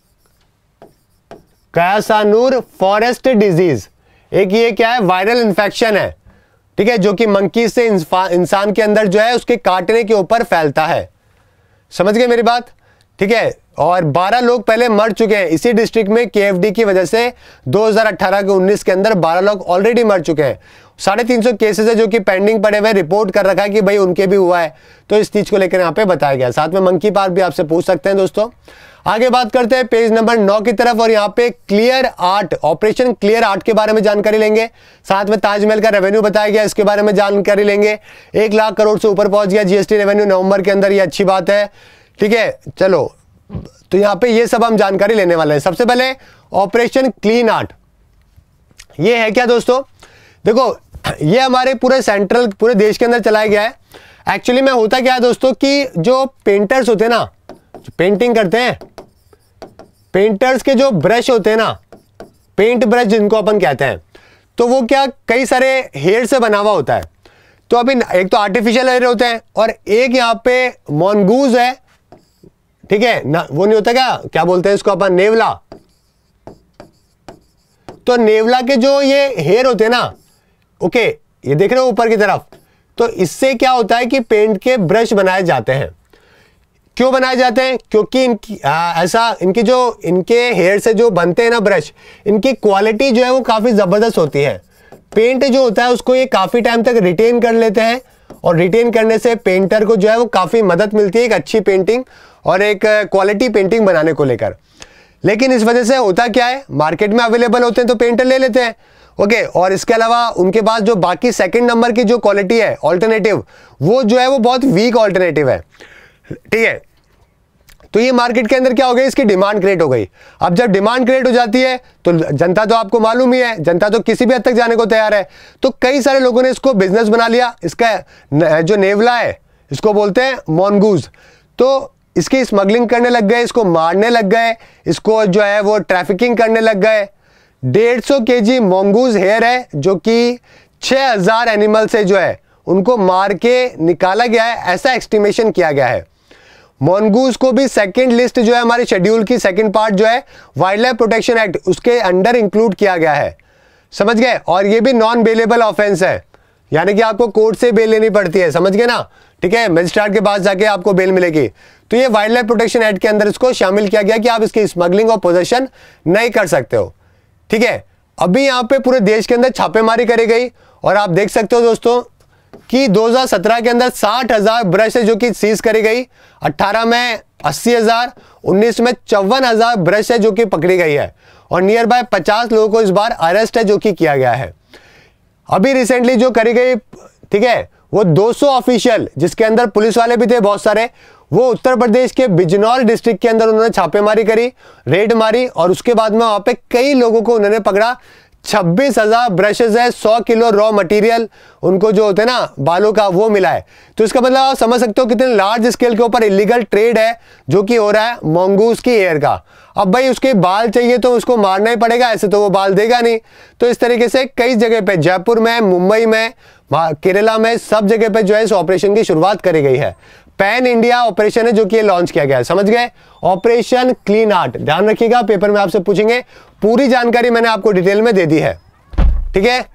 कायसानूर फॉरेस्ट डिजीज, एक ये क्या है, वायरल इन्फेक्शन है, ठीक है, जो कि मंकी से इंसान के अंदर जो है उसके काटने के ऊपर फैलता है। समझ गए मेरी बात, ठीक है। और बारह लोग पहले मर चुके हैं इसी डिस्ट्रिक्ट में के एफ डी की वजह से, दो हज़ार अठारह के उन्नीस के अंदर बारह लोग ऑलरेडी मर चुके हैं। साढ़े तीन सौ केसेस है जो कि पेंडिंग पड़े हुए, रिपोर्ट कर रखा है कि भाई उनके भी हुआ है। तो इस चीज को लेकर यहाँ पे बताया गया। साथ में मंकी पार्क भी आपसे पूछ सकते हैं दोस्तों। आगे बात करते हैं पेज नंबर नौ की तरफ, और यहाँ पे clear art, operation clear art के बारे में जानकारी लेंगे। साथ में ताजमहल का रेवेन्यू बताया गया, इसके बारे में जानकारी लेंगे। एक लाख करोड़ से ऊपर पहुंच गया जीएसटी रेवेन्यू नवंबर के अंदर, ये अच्छी बात है, ठीक है। चलो, तो यहाँ पे ये सब हम जानकारी लेने वाले हैं। सबसे पहले ऑपरेशन क्लीन आर्ट, ये है क्या दोस्तों, देखो ये हमारे पूरे सेंट्रल पूरे देश के अंदर चलाया गया है। एक्चुअली में होता क्या है दोस्तों कि जो पेंटर्स होते हैं ना, जो पेंटिंग करते हैं, पेंटर्स के जो ब्रश होते हैं ना, पेंट ब्रश जिनको अपन कहते हैं, तो वो क्या कई सारे हेयर से बना हुआ होता है। तो अभी एक तो आर्टिफिशियल हेयर होते हैं और एक यहाँ पे मॉन्गूज है, ठीक है ना, वो नहीं होता क्या क्या बोलते हैं इसको अपन, नेवला। तो नेवला के जो ये हेयर होते हैं ना, ओके, ये देख रहे हो ऊपर की तरफ, तो इससे क्या होता है कि पेंट के ब्रश बनाए जाते हैं। क्यों बनाए जाते हैं, क्योंकि इनकी आ, ऐसा इनकी जो इनके हेयर से जो बनते हैं ना ब्रश, इनकी क्वालिटी जो है वो काफी जबरदस्त होती है। पेंट जो होता है उसको ये काफी टाइम तक रिटेन कर लेते हैं, और रिटेन करने से पेंटर को जो है वो काफी मदद मिलती है एक अच्छी पेंटिंग और एक क्वालिटी पेंटिंग बनाने को लेकर। लेकिन इस वजह से होता क्या है, मार्केट में अवेलेबल होते हैं तो पेंटर ले लेते हैं, ओके। और इसके अलावा उनके पास जो बाकी सेकंड नंबर की जो क्वालिटी है ऑल्टरनेटिव, वो जो है वो बहुत वीक ऑल्टरनेटिव है, ठीक है। तो ये मार्केट के अंदर क्या हो गई, इसकी डिमांड क्रिएट हो गई। अब जब डिमांड क्रिएट हो जाती है तो जनता तो आपको मालूम ही है, जनता तो किसी भी हद तक जाने को तैयार है। तो कई सारे लोगों ने इसको बिजनेस बना लिया। इसका जो नेवला है इसको बोलते हैं मॉन्गूज, तो इसकी स्मगलिंग करने लग गए, इसको मारने लग गए, इसको जो है वो ट्रैफिकिंग करने लग गए। डेढ़ सौ के जी मॉन्गूज हेयर है जो कि छः हजार एनिमल से जो है उनको मार के निकाला गया है, ऐसा एस्टिमेशन किया गया है। मॉन्गूज को भी सेकंड लिस्ट जो है हमारे शेड्यूल की सेकंड पार्ट जो है वाइल्ड लाइफ प्रोटेक्शन एक्ट उसके अंडर इंक्लूड किया गया है, समझ गए। और ये भी नॉन बेलेबल ऑफेंस है, यानी कि आपको कोर्ट से बेल लेनी पड़ती है, समझ गए ना, ठीक है, मजिस्ट्रेट के पास जाके आपको बेल मिलेगी। तो ये वाइल्ड लाइफ प्रोटेक्शन एक्ट के अंदर इसको शामिल किया गया कि आप इसकी स्मगलिंग और पोजेशन नहीं कर सकते हो, ठीक है। अभी यहाँ पे पूरे देश के अंदर छापेमारी करी गई, और आप देख सकते हो दोस्तों कि दो हज़ार सत्रह के अंदर साठ हजार ब्रश है जो कि सीज करी गई, अठारह में अस्सी हजार, उन्नीस में चौवन हजार ब्रश है जो कि पकड़ी गई है, और नियर बाय पचास लोगों को इस बार अरेस्ट है जो कि किया गया है। अभी रिसेंटली जो करी गई, ठीक है, वो दो सौ ऑफिशियल जिसके अंदर पुलिस वाले भी थे बहुत सारे, वो उत्तर प्रदेश के बिजनौर डिस्ट्रिक्ट के अंदर उन्होंने छापेमारी करी, रेड मारी, और उसके बाद में वहां पे कई लोगों को उन्होंने पकड़ा। छब्बीस हजार ब्रशेज है, सौ किलो रॉ मटेरियल उनको जो होते हैं ना बालों का वो मिला है। तो इसका मतलब आप समझ सकते हो कितने लार्ज स्केल के ऊपर इलीगल ट्रेड है जो कि हो रहा है मॉन्गूज की हेयर का। अब भाई उसके बाल चाहिए तो उसको मारना ही पड़ेगा, ऐसे तो वो बाल देगा नहीं। तो इस तरीके से कई जगह पे, जयपुर में, मुंबई में, केरला में, सब जगह पे जो है इस ऑपरेशन की शुरुआत करी गई है। पैन इंडिया ऑपरेशन है जो कि लॉन्च किया गया है। समझ गए? ऑपरेशन क्लीन हार्ट, ध्यान रखिएगा, पेपर में आपसे पूछेंगे, पूरी जानकारी मैंने आपको डिटेल में दे दी है। ठीक है,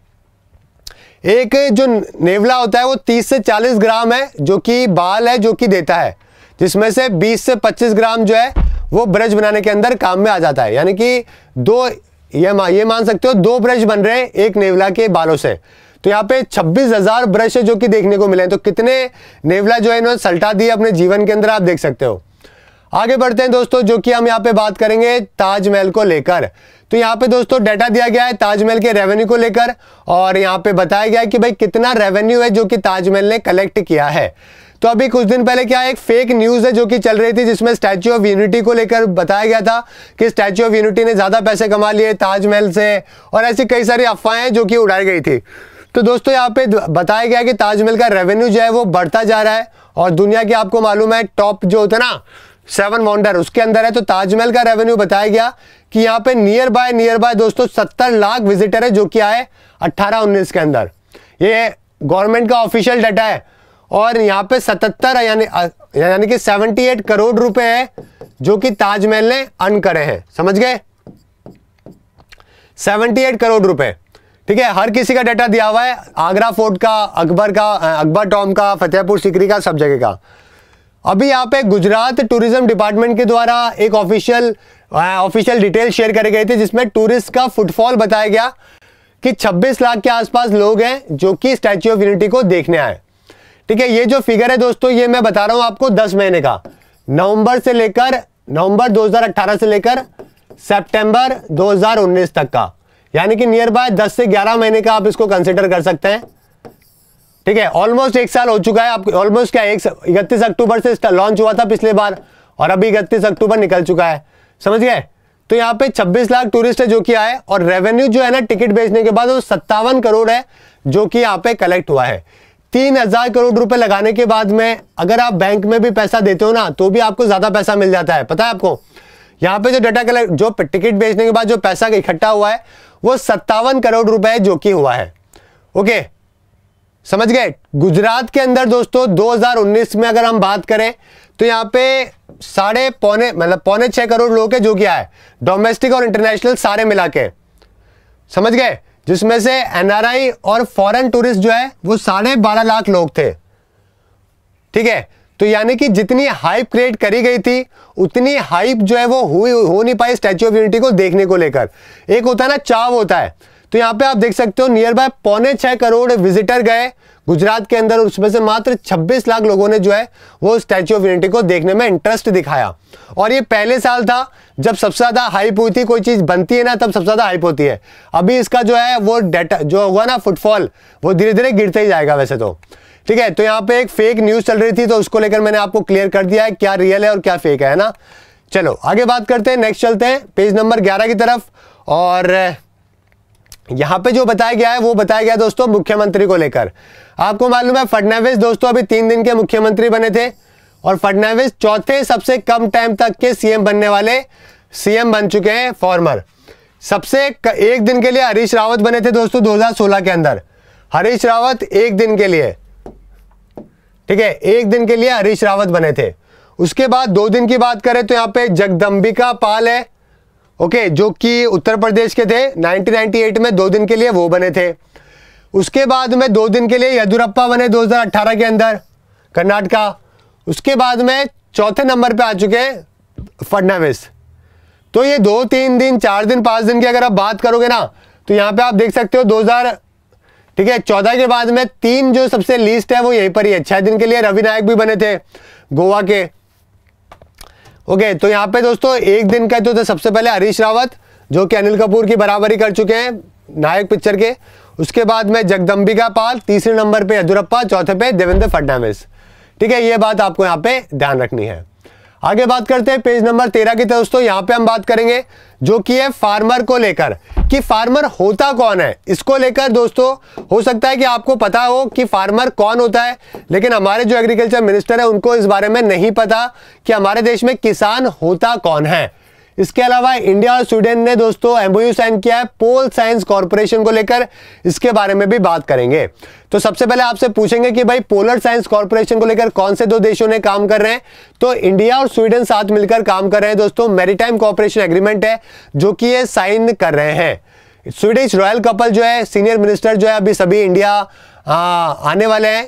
एक जो नेवला होता है वो तीस से चालीस ग्राम है जो कि बाल है जो कि देता है, जिसमें से बीस से पच्चीस ग्राम जो है वो ब्रश बनाने के अंदर काम में आ जाता है। यानी कि दो ये मा, ये मान सकते हो दो ब्रश बन रहे हैं एक नेवला के बालों से। तो यहाँ पे छब्बीस हजार ब्रश है जो कि देखने को मिले हैं। तो कितने नेवला जो है इन्होंने सल्टा दिए अपने जीवन के अंदर, आप देख सकते हो। आगे बढ़ते हैं दोस्तों, जो कि हम यहाँ पे बात करेंगे ताजमहल को लेकर। तो यहाँ पे दोस्तों डाटा दिया गया है ताजमहल के रेवेन्यू को लेकर, और यहाँ पे बताया गया है कि भाई कितना रेवेन्यू है जो कि ताजमहल ने कलेक्ट किया है। तो अभी कुछ दिन पहले क्या एक फेक न्यूज है जो कि चल रही थी, जिसमें स्टैच्यू ऑफ यूनिटी को लेकर बताया गया था कि स्टैच्यू ऑफ यूनिटी ने ज्यादा पैसे कमा लिए ताजमहल से, और ऐसी कई सारी अफवाहें जो कि उड़ाई गई थी। तो दोस्तों यहाँ पे बताया गया कि ताजमहल का रेवेन्यू जो है वो बढ़ता जा रहा है, और दुनिया की आपको मालूम है टॉप जो होता है ना सेवन वंडर उसके अंदर है। तो ताजमहल का रेवेन्यू बताया गया कि यहाँ पे नियर बाय नियर बाय दोस्तों सत्तर लाख विजिटर है जो कि आए अट्ठारह उन्नीस के अंदर। ये गवर्नमेंट का ऑफिशियल डाटा है, और यहाँ पे सतहत्तर यानी यानी कि अठहत्तर करोड़ रुपए है जो कि ताजमहल ने अर्न करे हैं। समझ गए? अठहत्तर करोड़ रुपए। ठीक है, हर किसी का डाटा दिया हुआ है, आगरा फोर्ट का, अकबर का, अकबर टॉम का, फतेहपुर सीकरी का, सब जगह का। अभी यहाँ पे गुजरात टूरिज्म डिपार्टमेंट के द्वारा एक ऑफिशियल ऑफिशियल डिटेल शेयर करे गए थे, जिसमें टूरिस्ट का फुटफॉल बताया गया कि छब्बीस लाख के आसपास लोग हैं जो कि स्टैच्यू ऑफ यूनिटी को देखने आए। ठीक है, ये जो फिगर है दोस्तों ये मैं बता रहा हूं आपको दस महीने का, नवंबर से लेकर नवंबर दो हज़ार अठारह से लेकर सितंबर दो हज़ार उन्नीस तक का, यानी कि नियर बाय दस से ग्यारह महीने का आप इसको कंसीडर कर सकते हैं। ठीक है, ऑलमोस्ट एक साल हो चुका है। आप ऑलमोस्ट क्या एक इकतीस अक्टूबर से लॉन्च हुआ था पिछले बार, और अभी इकतीस अक्टूबर निकल चुका है। समझ गए? तो यहाँ पे छब्बीस लाख टूरिस्ट है जो कि आए, और रेवेन्यू जो है ना टिकट बेचने के बाद वो सत्तावन करोड़ है जो कि यहाँ पे कलेक्ट हुआ है। तीन हजार करोड़ रुपए लगाने के बाद में अगर आप बैंक में भी पैसा देते हो ना तो भी आपको ज्यादा पैसा मिल जाता है। पता है आपको? यहाँ पे जो डाटा कलेक्ट जो टिकट बेचने के बाद जो पैसा इकट्ठा हुआ है वो सत्तावन करोड़ रुपए जो कि हुआ है। ओके, समझ गए? गुजरात के अंदर दोस्तों दो हज़ार उन्नीस में अगर हम बात करें तो यहाँ पे साढ़े पौने मतलब पौने छह करोड़ लोग हैं जो कि आए, डोमेस्टिक और इंटरनेशनल सारे मिला के। समझ गए? जिसमें से एनआरआई और फॉरेन टूरिस्ट जो है वो साढ़े बारह लाख लोग थे। ठीक है, तो यानी कि जितनी हाइप क्रिएट करी गई थी उतनी हाइप जो है वो हुई हो नहीं पाई स्टैच्यू ऑफ यूनिटी को देखने को लेकर। एक होता है ना चाव होता है, तो यहाँ पे आप देख सकते हो नियर बाय पौने छह करोड़ विजिटर गए गुजरात के अंदर, उसमें से मात्र छब्बीस लाख लोगों ने जो है वो स्टैच्यू ऑफ यूनिटी को देखने में इंटरेस्ट दिखाया। और ये पहले साल था जब सबसे ज्यादा हाइप हुई थी, कोई चीज बनती है ना तब सबसे ज्यादा हाइप होती है। अभी इसका जो है वो डाटा जो हुआ ना फुटफॉल वो धीरे धीरे गिरते ही जाएगा वैसे तो। ठीक है, तो यहाँ पे एक फेक न्यूज चल रही थी तो उसको लेकर मैंने आपको क्लियर कर दिया है क्या रियल है और क्या फेक है ना। चलो आगे बात करते हैं, नेक्स्ट चलते हैं पेज नंबर ग्यारह की तरफ। और यहां पे जो बताया गया है वो बताया गया दोस्तों मुख्यमंत्री को लेकर। आपको मालूम है फडणवीस दोस्तों अभी तीन दिन के मुख्यमंत्री बने थे, और फडणवीस चौथे सबसे कम टाइम तक के सीएम बनने वाले सीएम बन चुके हैं फॉर्मर। सबसे एक दिन के लिए हरीश रावत बने थे दोस्तों दो हज़ार सोलह के अंदर। हरीश रावत एक दिन के लिए, ठीक है, एक दिन के लिए हरीश रावत बने थे। उसके बाद दो दिन की बात करें तो यहाँ पे जगदम्बिका पाल है, ओके, जो कि उत्तर प्रदेश के थे, नाइनटीन नाइंटी एट में दो दिन के लिए वो बने थे। उसके बाद में दो दिन के लिए येदुरप्पा बने दो हज़ार अठारह के अंदर कर्नाटका। उसके बाद में चौथे नंबर पे आ चुके हैं फडणवीस। तो ये दो तीन दिन चार दिन पांच दिन की अगर आप बात करोगे ना तो यहाँ पे आप देख सकते हो दो हज़ार ठीक है चौदह के बाद में तीन जो सबसे लीस्ट है वो यहीं पर ही है। छह दिन के लिए रवि नायक भी बने थे गोवा के। ओके, तो यहाँ पे दोस्तों एक दिन का तो सबसे पहले हरीश रावत जो कि अनिल कपूर की बराबरी कर चुके हैं नायक पिक्चर के। उसके बाद में जगदम्बिका पाल, तीसरे नंबर पे येदुरप्पा, चौथे पे देवेंद्र फडणवीस। ठीक है, ये बात आपको यहाँ पे ध्यान रखनी है। आगे बात करते हैं पेज नंबर तेरह की दोस्तों। यहाँ पे हम बात करेंगे जो कि है फार्मर को लेकर कि फार्मर होता कौन है। इसको लेकर दोस्तों हो सकता है कि आपको पता हो कि फार्मर कौन होता है, लेकिन हमारे जो एग्रीकल्चर मिनिस्टर है उनको इस बारे में नहीं पता कि हमारे देश में किसान होता कौन है। इसके अलावा इंडिया और स्वीडन ने दोस्तों एमओयू साइन किया है पोल साइंस कॉर्पोरेशन को लेकर, इसके बारे में भी बात करेंगे। तो सबसे पहले आपसे पूछेंगे कि भाई पोलर साइंस कॉर्पोरेशन को लेकर कौन से दो देशों ने काम कर रहे हैं, तो इंडिया और स्वीडन साथ मिलकर काम कर रहे हैं दोस्तों। मैरीटाइम कॉर्पोरेशन एग्रीमेंट है जो कि ये साइन कर रहे हैं। स्वीडिश रॉयल कपल जो है, सीनियर मिनिस्टर जो है अभी सभी इंडिया आ, आने वाले हैं,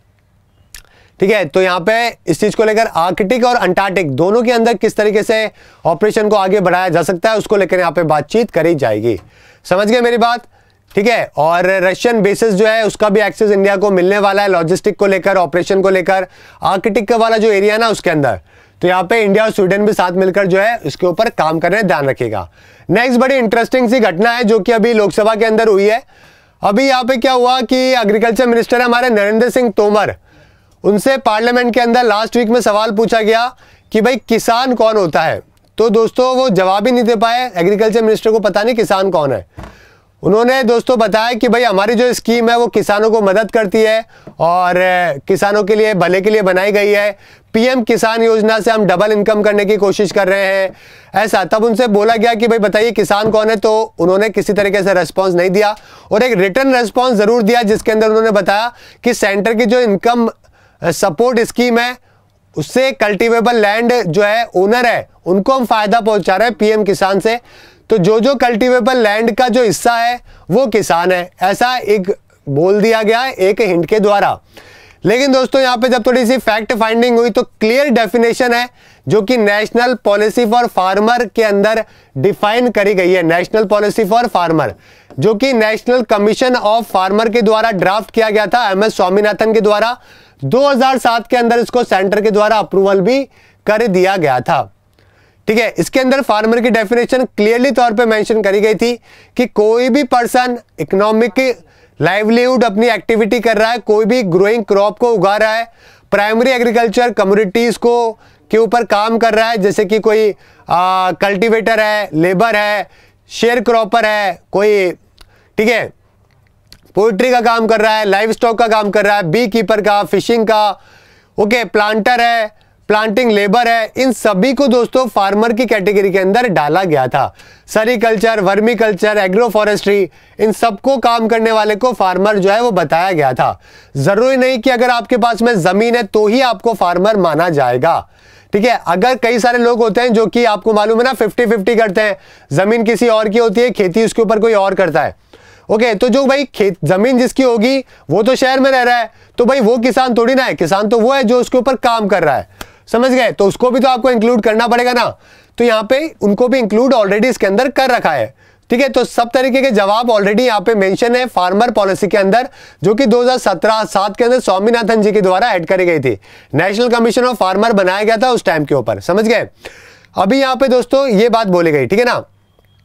ठीक है। तो यहाँ पे इस चीज को लेकर आर्कटिक और अंटार्कटिक दोनों के अंदर किस तरीके से ऑपरेशन को आगे बढ़ाया जा सकता है उसको लेकर यहाँ पे बातचीत करी जाएगी। समझ गए मेरी बात, ठीक है। और रशियन बेसिस जो है उसका भी एक्सेस इंडिया को मिलने वाला है, लॉजिस्टिक को लेकर, ऑपरेशन को लेकर, आर्कटिक का वाला जो एरिया ना उसके अंदर। तो यहाँ पे इंडिया और स्वीडन भी साथ मिलकर जो है इसके ऊपर काम कर रहे हैं, ध्यान रखिएगा। नेक्स्ट बड़ी इंटरेस्टिंग सी घटना है जो कि अभी लोकसभा के अंदर हुई है। अभी यहाँ पे क्या हुआ कि एग्रीकल्चर मिनिस्टर है हमारे नरेंद्र सिंह तोमर, उनसे पार्लियामेंट के अंदर लास्ट वीक में सवाल पूछा गया कि भाई किसान कौन होता है। तो दोस्तों वो जवाब ही नहीं दे पाए, एग्रीकल्चर मिनिस्टर को पता नहीं किसान कौन है। उन्होंने दोस्तों बताया कि भाई हमारी जो स्कीम है वो किसानों को मदद करती है और किसानों के लिए भले के लिए बनाई गई है। पीएम किसान योजना से हम डबल इनकम करने की कोशिश कर रहे हैं, ऐसा। तब उनसे बोला गया कि भाई बताइए किसान कौन है, तो उन्होंने किसी तरीके से रेस्पॉन्स नहीं दिया और एक रिटर्न रेस्पॉन्स जरूर दिया जिसके अंदर उन्होंने बताया कि सेंटर की जो इनकम सपोर्ट स्कीम है उससे कल्टीवेबल लैंड जो है ओनर है उनको हम फायदा पहुंचा रहे हैं पीएम किसान से। तो जो जो कल्टीवेबल लैंड का जो हिस्सा है वो किसान है, ऐसा एक बोल दिया गया है एक हिंट के द्वारा। लेकिन दोस्तों यहाँ पे जब थोड़ी सी फैक्ट फाइंडिंग हुई तो क्लियर डेफिनेशन है जो कि नेशनल पॉलिसी फॉर फार्मर के अंदर डिफाइन करी गई है। नेशनल पॉलिसी फॉर फार्मर जो कि नेशनल कमीशन ऑफ फार्मर के द्वारा ड्राफ्ट किया गया था एम एस स्वामीनाथन के द्वारा। दो हज़ार सात के अंदर इसको सेंटर के द्वारा अप्रूवल भी कर दिया गया था, ठीक है। इसके अंदर फार्मर की डेफिनेशन क्लियरली तौर पे मेंशन करी गई थी कि कोई भी पर्सन इकोनॉमिक लाइवलीहुड अपनी एक्टिविटी कर रहा है, कोई भी ग्रोइंग क्रॉप को उगा रहा है, प्राइमरी एग्रीकल्चर कम्युनिटीज को के ऊपर काम कर रहा है, जैसे कि कोई कल्टीवेटर है, लेबर है, शेयर क्रॉपर है कोई, ठीक है, पोल्ट्री का काम कर रहा है, लाइव स्टॉक का काम कर रहा है, बी कीपर का, फिशिंग का, ओके, प्लांटर है, प्लांटिंग लेबर है, इन सभी को दोस्तों फार्मर की कैटेगरी के अंदर डाला गया था। Sericulture, vermiculture, agroforestry, इन सबको काम करने वाले को फार्मर जो है वो बताया गया था। जरूरी नहीं कि अगर आपके पास में जमीन है तो ही आपको फार्मर माना जाएगा, ठीक है। अगर कई सारे लोग होते हैं जो कि आपको मालूम है ना फिफ्टी फिफ्टी करते हैं, जमीन किसी और की होती है, खेती उसके ऊपर कोई और करता है, ओके okay, तो जो भाई खेत जमीन जिसकी होगी वो तो शहर में रह रहा है, तो भाई वो किसान थोड़ी ना है, किसान तो वो है जो उसके ऊपर काम कर रहा है, समझ गए। तो उसको भी तो आपको इंक्लूड करना पड़ेगा ना, तो यहाँ पे उनको भी इंक्लूड ऑलरेडी इसके अंदर कर रखा है, ठीक है। तो सब तरीके के जवाब ऑलरेडी यहाँ पे मेंशन है फार्मर पॉलिसी के अंदर, जो कि दो हज़ार सत्रह सात के अंदर स्वामीनाथन जी के द्वारा ऐड करी गई थी। नेशनल कमीशन ऑफ फार्मर बनाया गया था उस टाइम के ऊपर, समझ गए। अभी यहाँ पे दोस्तों ये बात बोली गई, ठीक है ना।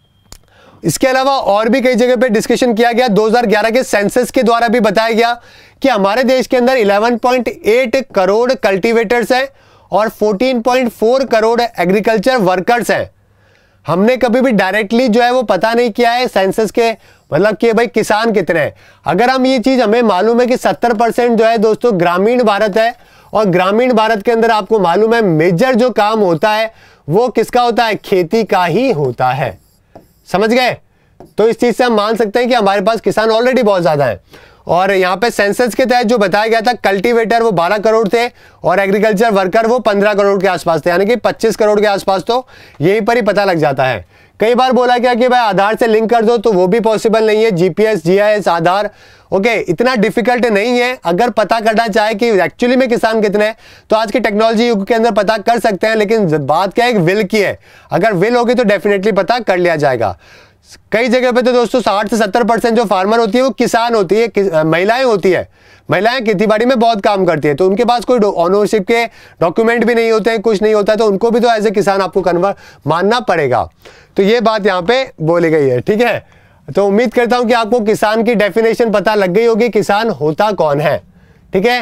इसके अलावा और भी कई जगह पे डिस्कशन किया गया। दो हज़ार ग्यारह के सेंसस के द्वारा भी बताया गया कि हमारे देश के अंदर ग्यारह पॉइंट आठ करोड़ कल्टीवेटर्स हैं और चौदह पॉइंट चार करोड़ एग्रीकल्चर वर्कर्स हैं। हमने कभी भी डायरेक्टली जो है वो पता नहीं किया है सेंसस के, मतलब कि भाई किसान कितने हैं। अगर हम ये चीज हमें मालूम है कि सत्तर परसेंट जो है दोस्तों ग्रामीण भारत है, और ग्रामीण भारत के अंदर आपको मालूम है मेजर जो काम होता है वो किसका होता है, खेती का ही होता है, समझ गए। तो इस चीज से हम मान सकते हैं कि हमारे पास किसान ऑलरेडी बहुत ज्यादा है। और यहाँ पे सेंसस के तहत जो बताया गया था कल्टीवेटर वो बारह करोड़ थे और एग्रीकल्चर वर्कर वो पंद्रह करोड़ के आसपास थे, यानी कि पच्चीस करोड़ के आसपास। तो यहीं पर ही पता लग जाता है। कई बार बोला गया कि भाई आधार से लिंक कर दो, तो वो भी पॉसिबल नहीं है। जीपीएस, जीआईएस, आधार, ओके, इतना डिफिकल्ट नहीं है। अगर पता करना चाहे कि एक्चुअली में किसान कितने हैं तो आज के टेक्नोलॉजी युग के अंदर पता कर सकते हैं, लेकिन बात क्या है, एक विल की है। अगर विल होगी तो डेफिनेटली पता कर लिया जाएगा। कई जगह पे तो दोस्तों साठ से सत्तर परसेंट जो फार्मर होती है वो किसान होती है, महिलाएं होती है। महिलाएं खेतीबाड़ी में बहुत काम करती है, तो उनके पास कोई ओनरशिप के डॉक्यूमेंट भी नहीं होते हैं, कुछ नहीं होता है, तो उनको भी तो एज ए किसान आपको कन्वर्ट मानना पड़ेगा। तो ये बात यहाँ पे बोली गई है, ठीक है। तो उम्मीद करता हूं कि आपको किसान की डेफिनेशन पता लग गई होगी, किसान होता कौन है, ठीक है।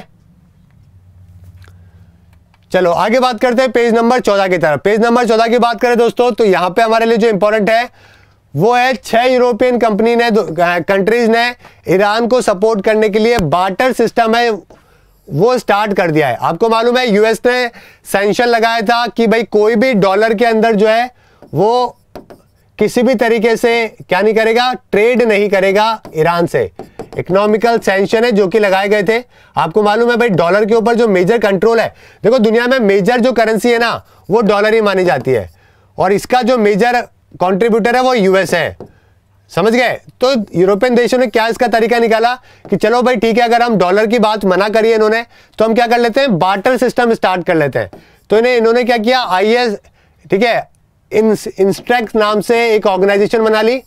चलो आगे बात करते हैं पेज नंबर चौदह की तरफ। पेज नंबर चौदह की बात करें दोस्तों तो यहाँ पे हमारे लिए जो इंपॉर्टेंट है वो है छह यूरोपियन कंपनी ने कंट्रीज ने ईरान को सपोर्ट करने के लिए बार्टर सिस्टम है वो स्टार्ट कर दिया है। आपको मालूम है यूएस ने सैंक्शन लगाया था कि भाई कोई भी डॉलर के अंदर जो है वो किसी भी तरीके से क्या नहीं करेगा, ट्रेड नहीं करेगा ईरान से। इकोनॉमिकल सैंक्शन है जो कि लगाए गए थे। आपको मालूम है भाई डॉलर के ऊपर जो मेजर कंट्रोल है, देखो दुनिया में मेजर जो करेंसी है ना वो डॉलर ही मानी जाती है, और इसका जो मेजर कंट्रीब्यूटर है वो यूएस है, समझ गए। तो यूरोपियन देशों ने क्या इसका तरीका निकाला कि चलो भाई ठीक है, अगर हम डॉलर की बात मना करिए इन्होंने, तो हम क्या कर लेते हैं, बार्टर सिस्टम स्टार्ट कर लेते हैं। तो इन्हें इन्होंने क्या किया, आई एस, ठीक है, इन इंस्ट्रक्ट नाम से एक ऑर्गेनाइजेशन बना ली,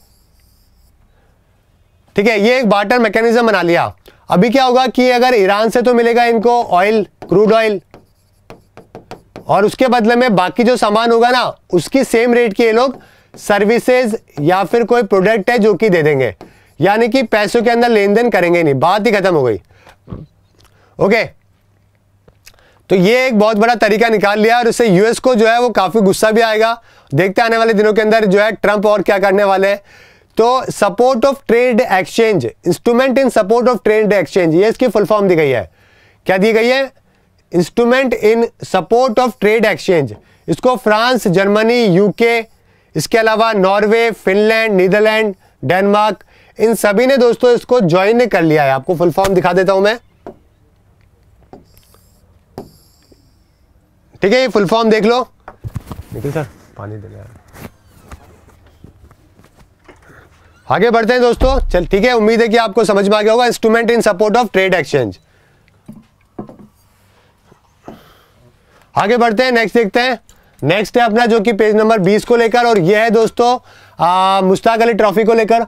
ठीक है, ये एक बार्टर मैकेनिज्म बना लिया। अभी क्या होगा कि अगर ईरान से तो मिलेगा इनको ऑयल, क्रूड ऑयल, और उसके बदले में बाकी जो सामान होगा ना उसकी सेम रेट के ये लोग सर्विसेज या फिर कोई प्रोडक्ट है जो कि दे देंगे, यानी कि पैसों के अंदर लेन देन करेंगे नहीं, बात ही खत्म हो गई। ओके, तो ये एक बहुत बड़ा तरीका निकाल लिया, और इससे यूएस को जो है वो काफी गुस्सा भी आएगा। देखते आने वाले दिनों के अंदर जो है ट्रंप और क्या करने वाले हैं। तो support of trade exchange, instrument in support of trade exchange, ये इसकी फुल फॉर्म दी गई है। क्या दी गई है, instrument in support of trade exchange. इसको फ्रांस, जर्मनी, यूके, इसके अलावा नॉर्वे, फिनलैंड, नीदरलैंड, डेनमार्क, इन सभी ने दोस्तों इसको ज्वाइन कर लिया है। आपको फुल फॉर्म दिखा देता हूं मैं, ठीक है, ये फुल फॉर्म देख लो। निखिल सर पानी दे यार। आगे बढ़ते हैं दोस्तों, चल ठीक है, उम्मीद है कि आपको समझ में आ गया होगा। Instrument in support of trade exchange. आगे बढ़ते हैं, नेक्स्ट देखते हैं। नेक्स्ट है अपना जो कि पेज नंबर बीस को लेकर, और यह है दोस्तों आ, मुश्ताक अली ट्रॉफी को लेकर।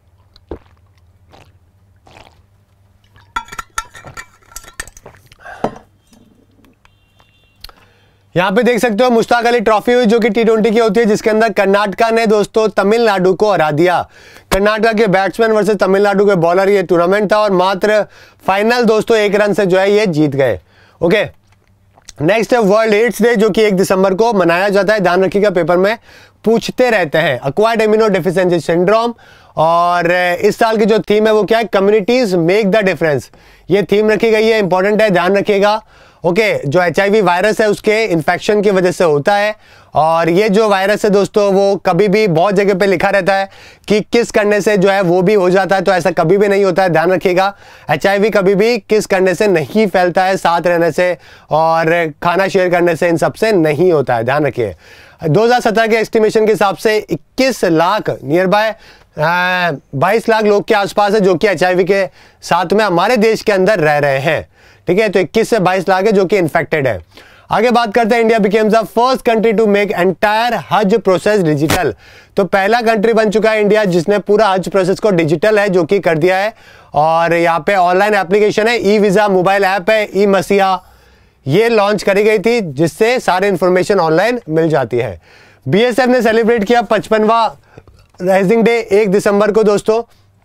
यहां पे देख सकते हो मुश्ताक अली ट्रॉफी हुई जो कि टी ट्वेंटी की होती है, जिसके अंदर कर्नाटका ने दोस्तों तमिलनाडु को हरा दिया। कर्नाटका के बैट्समैन वर्सेस तमिलनाडु के बॉलर ये टूर्नामेंट था, और मात्र फाइनल दोस्तों एक रन से जो है ये जीत गए। ओके, नेक्स्ट है वर्ल्ड एड्स डे जो कि एक दिसंबर को मनाया जाता है। ध्यान रखिएगा, पेपर में पूछते रहते हैं। अक्वायर्ड इम्यूनो डेफिशिएंसी सिंड्रोम, और इस साल की जो थीम है वो क्या है, कम्युनिटीज मेक द डिफरेंस। ये थीम रखी गई है, इंपॉर्टेंट है, ध्यान रखिएगा। ओके okay, जो एच आई वी वायरस है उसके इन्फेक्शन की वजह से होता है, और ये जो वायरस है दोस्तों वो कभी भी बहुत जगह पे लिखा रहता है कि किस करने से जो है वो भी हो जाता है, तो ऐसा कभी भी नहीं होता है, ध्यान रखिएगा। एच आई वी कभी भी किस करने से नहीं फैलता है, साथ रहने से और खाना शेयर करने से, इन सब से नहीं होता है, ध्यान रखिए। दो हज़ार सत्रह के एस्टिमेशन के हिसाब से इक्कीस लाख नियर बाय बाईस लाख लोग के आसपास है जो कि एच आई वी के साथ में हमारे देश के अंदर रह रहे हैं, ठीक है। तो इक्कीस से बाईस लाख है जो कि इन्फेक्टेड है। आगे बात करते हैं, India becomes the first country to make entire hajj process digital. तो पहला कंट्री बन चुका है इंडिया जिसने पूरा हज प्रोसेस को डिजिटल है जो कि कर दिया है। और यहाँ पे ऑनलाइन एप्लीकेशन है, ई वीजा मोबाइल ऐप है, ई मसीहा, ये लॉन्च करी गई थी जिससे सारे इंफॉर्मेशन ऑनलाइन मिल जाती है। बी एस एफ ने सेलिब्रेट किया पचपनवा राइजिंग डे एक दिसंबर को दोस्तों।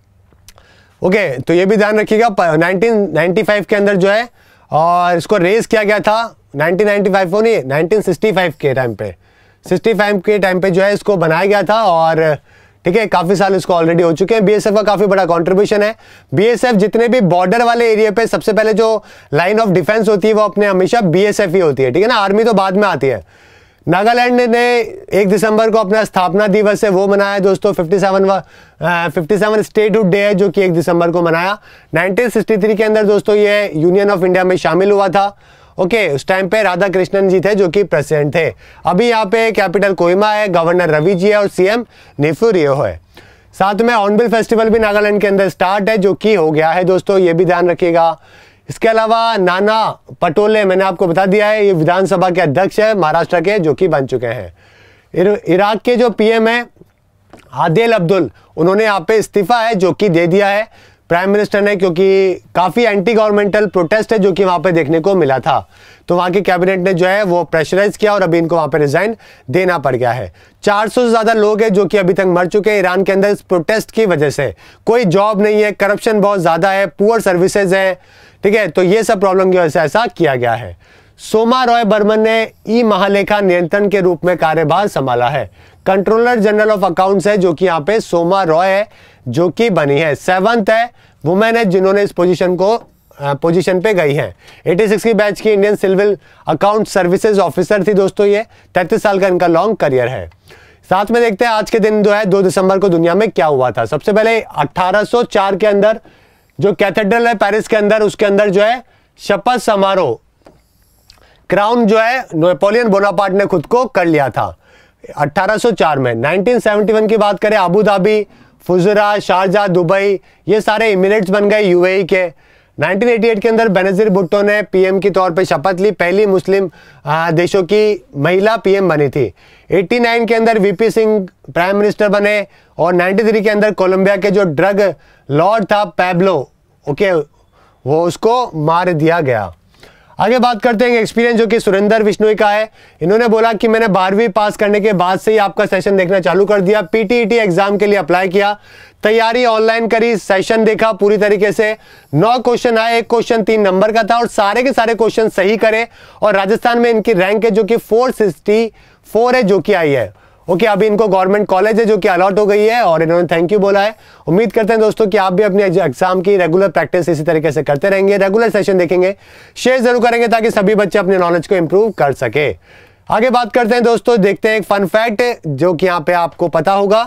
ओके okay, तो ये भी ध्यान रखिएगा नाइनटीन नाइंटी फाइव के अंदर जो है, और इसको रेज किया गया था नाइनटीन नाइंटी फाइव को नहीं नाइनटीन सिक्सटी फाइव के टाइम पे सिक्सटी फाइव के टाइम पे जो है इसको बनाया गया था। और ठीक है, काफी साल इसको ऑलरेडी हो चुके हैं। बीएसएफ का काफी बड़ा कंट्रीब्यूशन है। बीएसएफ जितने भी बॉर्डर वाले एरिया पे सबसे पहले जो लाइन ऑफ डिफेंस होती है वो अपने हमेशा बीएसएफ ही होती है, ठीक है ना, आर्मी तो बाद में आती है। नागालैंड ने एक दिसंबर को अपना स्थापना दिवस है वो मनाया दोस्तों। Fifty seven fifty seven statehood day है जो कि एक दिसंबर को मनाया। नाइनटीन सिक्सटी थ्री के अंदर दोस्तों ये यूनियन ऑफ इंडिया में शामिल हुआ था। ओके okay, उस टाइम पे राधा कृष्णन जी थे जो कि प्रेसिडेंट थे। अभी यहाँ पे कैपिटल कोहिमा है, गवर्नर रवि जी है और सीएम नेफू रियो है। साथ में हॉर्नबिल फेस्टिवल भी नागालैंड के अंदर स्टार्ट है जो कि हो गया है दोस्तों, ये भी ध्यान रखिएगा। इसके अलावा नाना पटोले मैंने आपको बता दिया है, ये विधानसभा के अध्यक्ष है महाराष्ट्र के जो कि बन चुके हैं। इर, इराक के जो पीएम है आदिल अब्दुल, उन्होंने यहाँ पे इस्तीफा है जो कि दे दिया है प्राइम मिनिस्टर ने, क्योंकि काफी एंटी गवर्नमेंटल प्रोटेस्ट है जो कि वहां पे देखने को मिला था। तो वहां की कैबिनेट ने जो है वो प्रेशराइज किया और अभी इनको वहां पे रिजाइन देना पड़ गया है। चार सौ से ज्यादा लोग हैं जो कि अभी तक मर चुके हैं ईरान के अंदर इस प्रोटेस्ट की वजह से। कोई जॉब नहीं है, करप्शन बहुत ज्यादा है, पुअर सर्विसेज है, ठीक है। तो ये सब प्रॉब्लम की वजह से ऐसा किया गया है। सोमा रॉय बर्मन ने ई महालेखा नियंत्रण के रूप में कार्यभार संभाला है। कंट्रोलर जनरल ऑफ अकाउंट्स है जो कि यहाँ पे सोमा रॉय है जो कि बनी है। सेवंथ है वुमेन है जिन्होंने इस पोजीशन को पोजीशन पे गई है। छियासी की बैच की Indian civil account services officer थी दोस्तों ये। तैंतीस साल का इनका लॉन्ग करियर है। साथ में देखते हैं आज के दिन जो है दो दिसंबर को दुनिया में क्या हुआ था। सबसे पहले अठारह सौ चार के अंदर जो कैथेड्रल है पेरिस के अंदर, उसके अंदर जो है शपथ समारोह, क्राउन जो है नेपोलियन बोनापार्ट ने खुद को कर लिया था अठारह सौ चार में। नाइनटीन सेवेंटी वन की बात करें, Abu Dhabi, Fujairah, Sharjah, Dubai, ये सारे इमिरेट्स बन गए यूएई के। नाइनटीन एटी एट के अंदर बेनजीर भुट्टो ने पीएम की तौर पे शपथ ली, पहली मुस्लिम देशों की महिला पीएम बनी थी। नवासी के अंदर वीपी सिंह प्राइम मिनिस्टर बने और तिरानवे के अंदर कोलंबिया के जो ड्रग लॉर्ड था पैब्लो, ओके, वो उसको मार दिया गया। आगे बात करते हैं एक्सपीरियंस जो कि सुरेंद्र बिश्नोई का है। इन्होंने बोला कि मैंने बारहवीं पास करने के बाद से ही आपका सेशन देखना चालू कर दिया, पीटीईटी एग्जाम के लिए अप्लाई किया, तैयारी ऑनलाइन करी, सेशन देखा पूरी तरीके से। नौ क्वेश्चन आए, एक क्वेश्चन तीन नंबर का था और सारे के सारे क्वेश्चन सही करे और राजस्थान में इनकी रैंक है जो कि फोर सिक्सटी फोर है जो कि आई है। ओके, अभी इनको गवर्नमेंट कॉलेज है जो कि अलॉट हो गई है और इन्होंने थैंक यू बोला है। उम्मीद करते हैं दोस्तों कि आप भी अपने एग्जाम की रेगुलर प्रैक्टिस इसी तरीके से करते रहेंगे, रेगुलर सेशन देखेंगे, शेयर जरूर करेंगे ताकि सभी बच्चे अपने नॉलेज को इंप्रूव कर सके। आगे बात करते हैं दोस्तों, देखते हैं एक फन फैक्ट जो कि यहाँ पे आपको पता होगा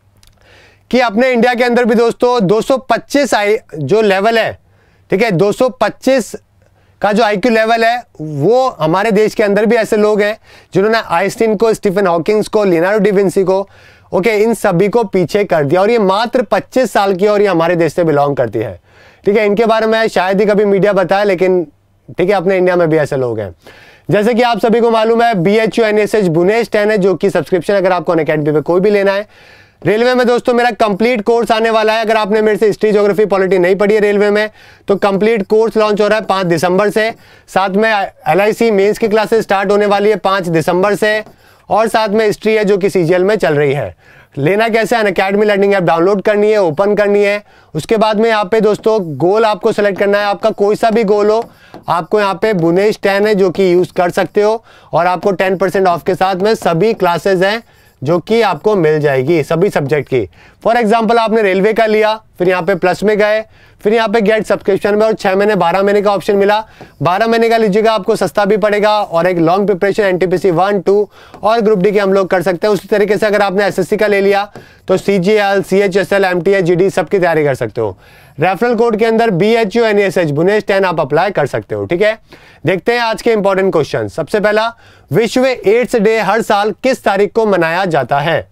कि अपने इंडिया के अंदर भी दोस्तों दो सौ पच्चीस आई जो लेवल है, ठीक है, दो सौ पच्चीस का जो आईक्यू लेवल है वो हमारे देश के अंदर भी ऐसे लोग हैं जिन्होंने आइंस्टीन को, स्टीफन हॉकिंग्स को, लियोनार्डो डी विंसी को, ओके, इन सभी को पीछे कर दिया और ये मात्र पच्चीस साल की और ये हमारे देश से बिलोंग करती है। ठीक है, इनके बारे में शायद ही कभी मीडिया बताया, लेकिन ठीक है अपने इंडिया में भी ऐसे लोग हैं। जैसे कि आप सभी को मालूम है B H U N S H Bhuvnesh ten है जो कि सब्सक्रिप्शन अगर आपको अनअकैडमी पे कोई भी लेना है। रेलवे में दोस्तों मेरा कंप्लीट कोर्स आने वाला है। अगर आपने मेरे से हिस्ट्री, ज्योग्राफी, पॉलिटी नहीं पढ़ी है रेलवे में तो कंप्लीट कोर्स लॉन्च हो रहा है पाँच दिसंबर से। साथ में एल आई सी मेंस की क्लासेस स्टार्ट होने वाली है पाँच दिसंबर से और साथ में हिस्ट्री है जो कि सी जी एल में चल रही है। लेना कैसे, अनअकैडमी लर्निंग ऐप डाउनलोड करनी है, ओपन करनी है। उसके बाद में यहाँ पे दोस्तों गोल आपको सेलेक्ट करना है, आपका कोई सा भी गोल हो, आपको यहाँ पे भुवनेश टेन है जो कि यूज कर सकते हो और आपको टेन परसेंट ऑफ के साथ में सभी क्लासेज हैं जो कि आपको मिल जाएगी सभी सब्जेक्ट की। फॉर एग्जांपल आपने रेलवे का लिया, फिर यहाँ पे प्लस में गए, फिर यहाँ पे गेट सब्सक्रिप्शन में और छह महीने बारह महीने का ऑप्शन मिला। बारह महीने का लीजिएगा, आपको सस्ता भी पड़ेगा और एक long preparation NTPC one two और ग्रुप डी के हम लोग कर सकते हैं। उसी तरीके से अगर आपने एसएससी का ले लिया तो सीजीएल, सीएचएसएल, एमटीए, जीडी सबकी तैयारी कर सकते हो। रेफरल कोड के अंदर B H U N S H Bhuvnesh ten आप अप्लाई कर सकते हो। ठीक है, देखते हैं आज के इंपॉर्टेंट क्वेश्चन। सबसे पहला, विश्व एड्स डे हर साल किस तारीख को मनाया जाता है?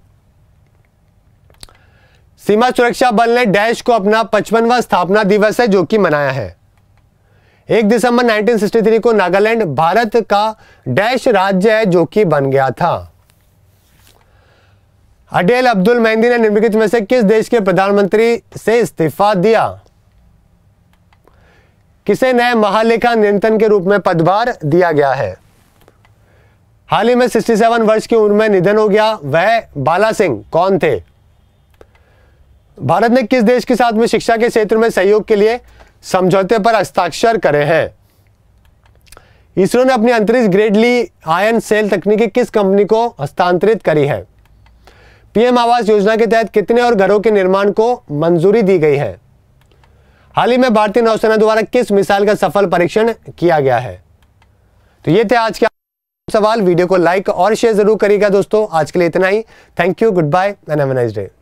सीमा सुरक्षा बल ने डैश को अपना पचपनवां स्थापना दिवस है जो कि मनाया है। एक दिसंबर उन्नीस सौ तिरसठ को नागालैंड भारत का डैश राज्य है जो कि बन गया था। अडेल अब्दुल मेहंदी ने निम्नलिखित में से किस देश के प्रधानमंत्री से इस्तीफा दिया? किसे नए महालेखा नियंत्रण के रूप में पदभार दिया गया है? हाल ही में सड़सठ वर्ष की उम्र में निधन हो गया, वह बाला सिंह कौन थे? भारत ने किस देश के साथ में शिक्षा के क्षेत्र में सहयोग के लिए समझौते पर हस्ताक्षर करे हैं? इसरो ने अपनी अंतरिक्ष ग्रेडली आयन सेल तकनीकी किस कंपनी को हस्तांतरित करी है? पीएम आवास योजना के तहत कितने और घरों के निर्माण को मंजूरी दी गई है? हाल ही में भारतीय नौसेना द्वारा किस मिसाइल का सफल परीक्षण किया गया है? तो ये थे आज के सवाल। वीडियो को लाइक और शेयर जरूर करिएगा दोस्तों। आज के लिए इतना ही। Thank you, goodbye and have a nice day.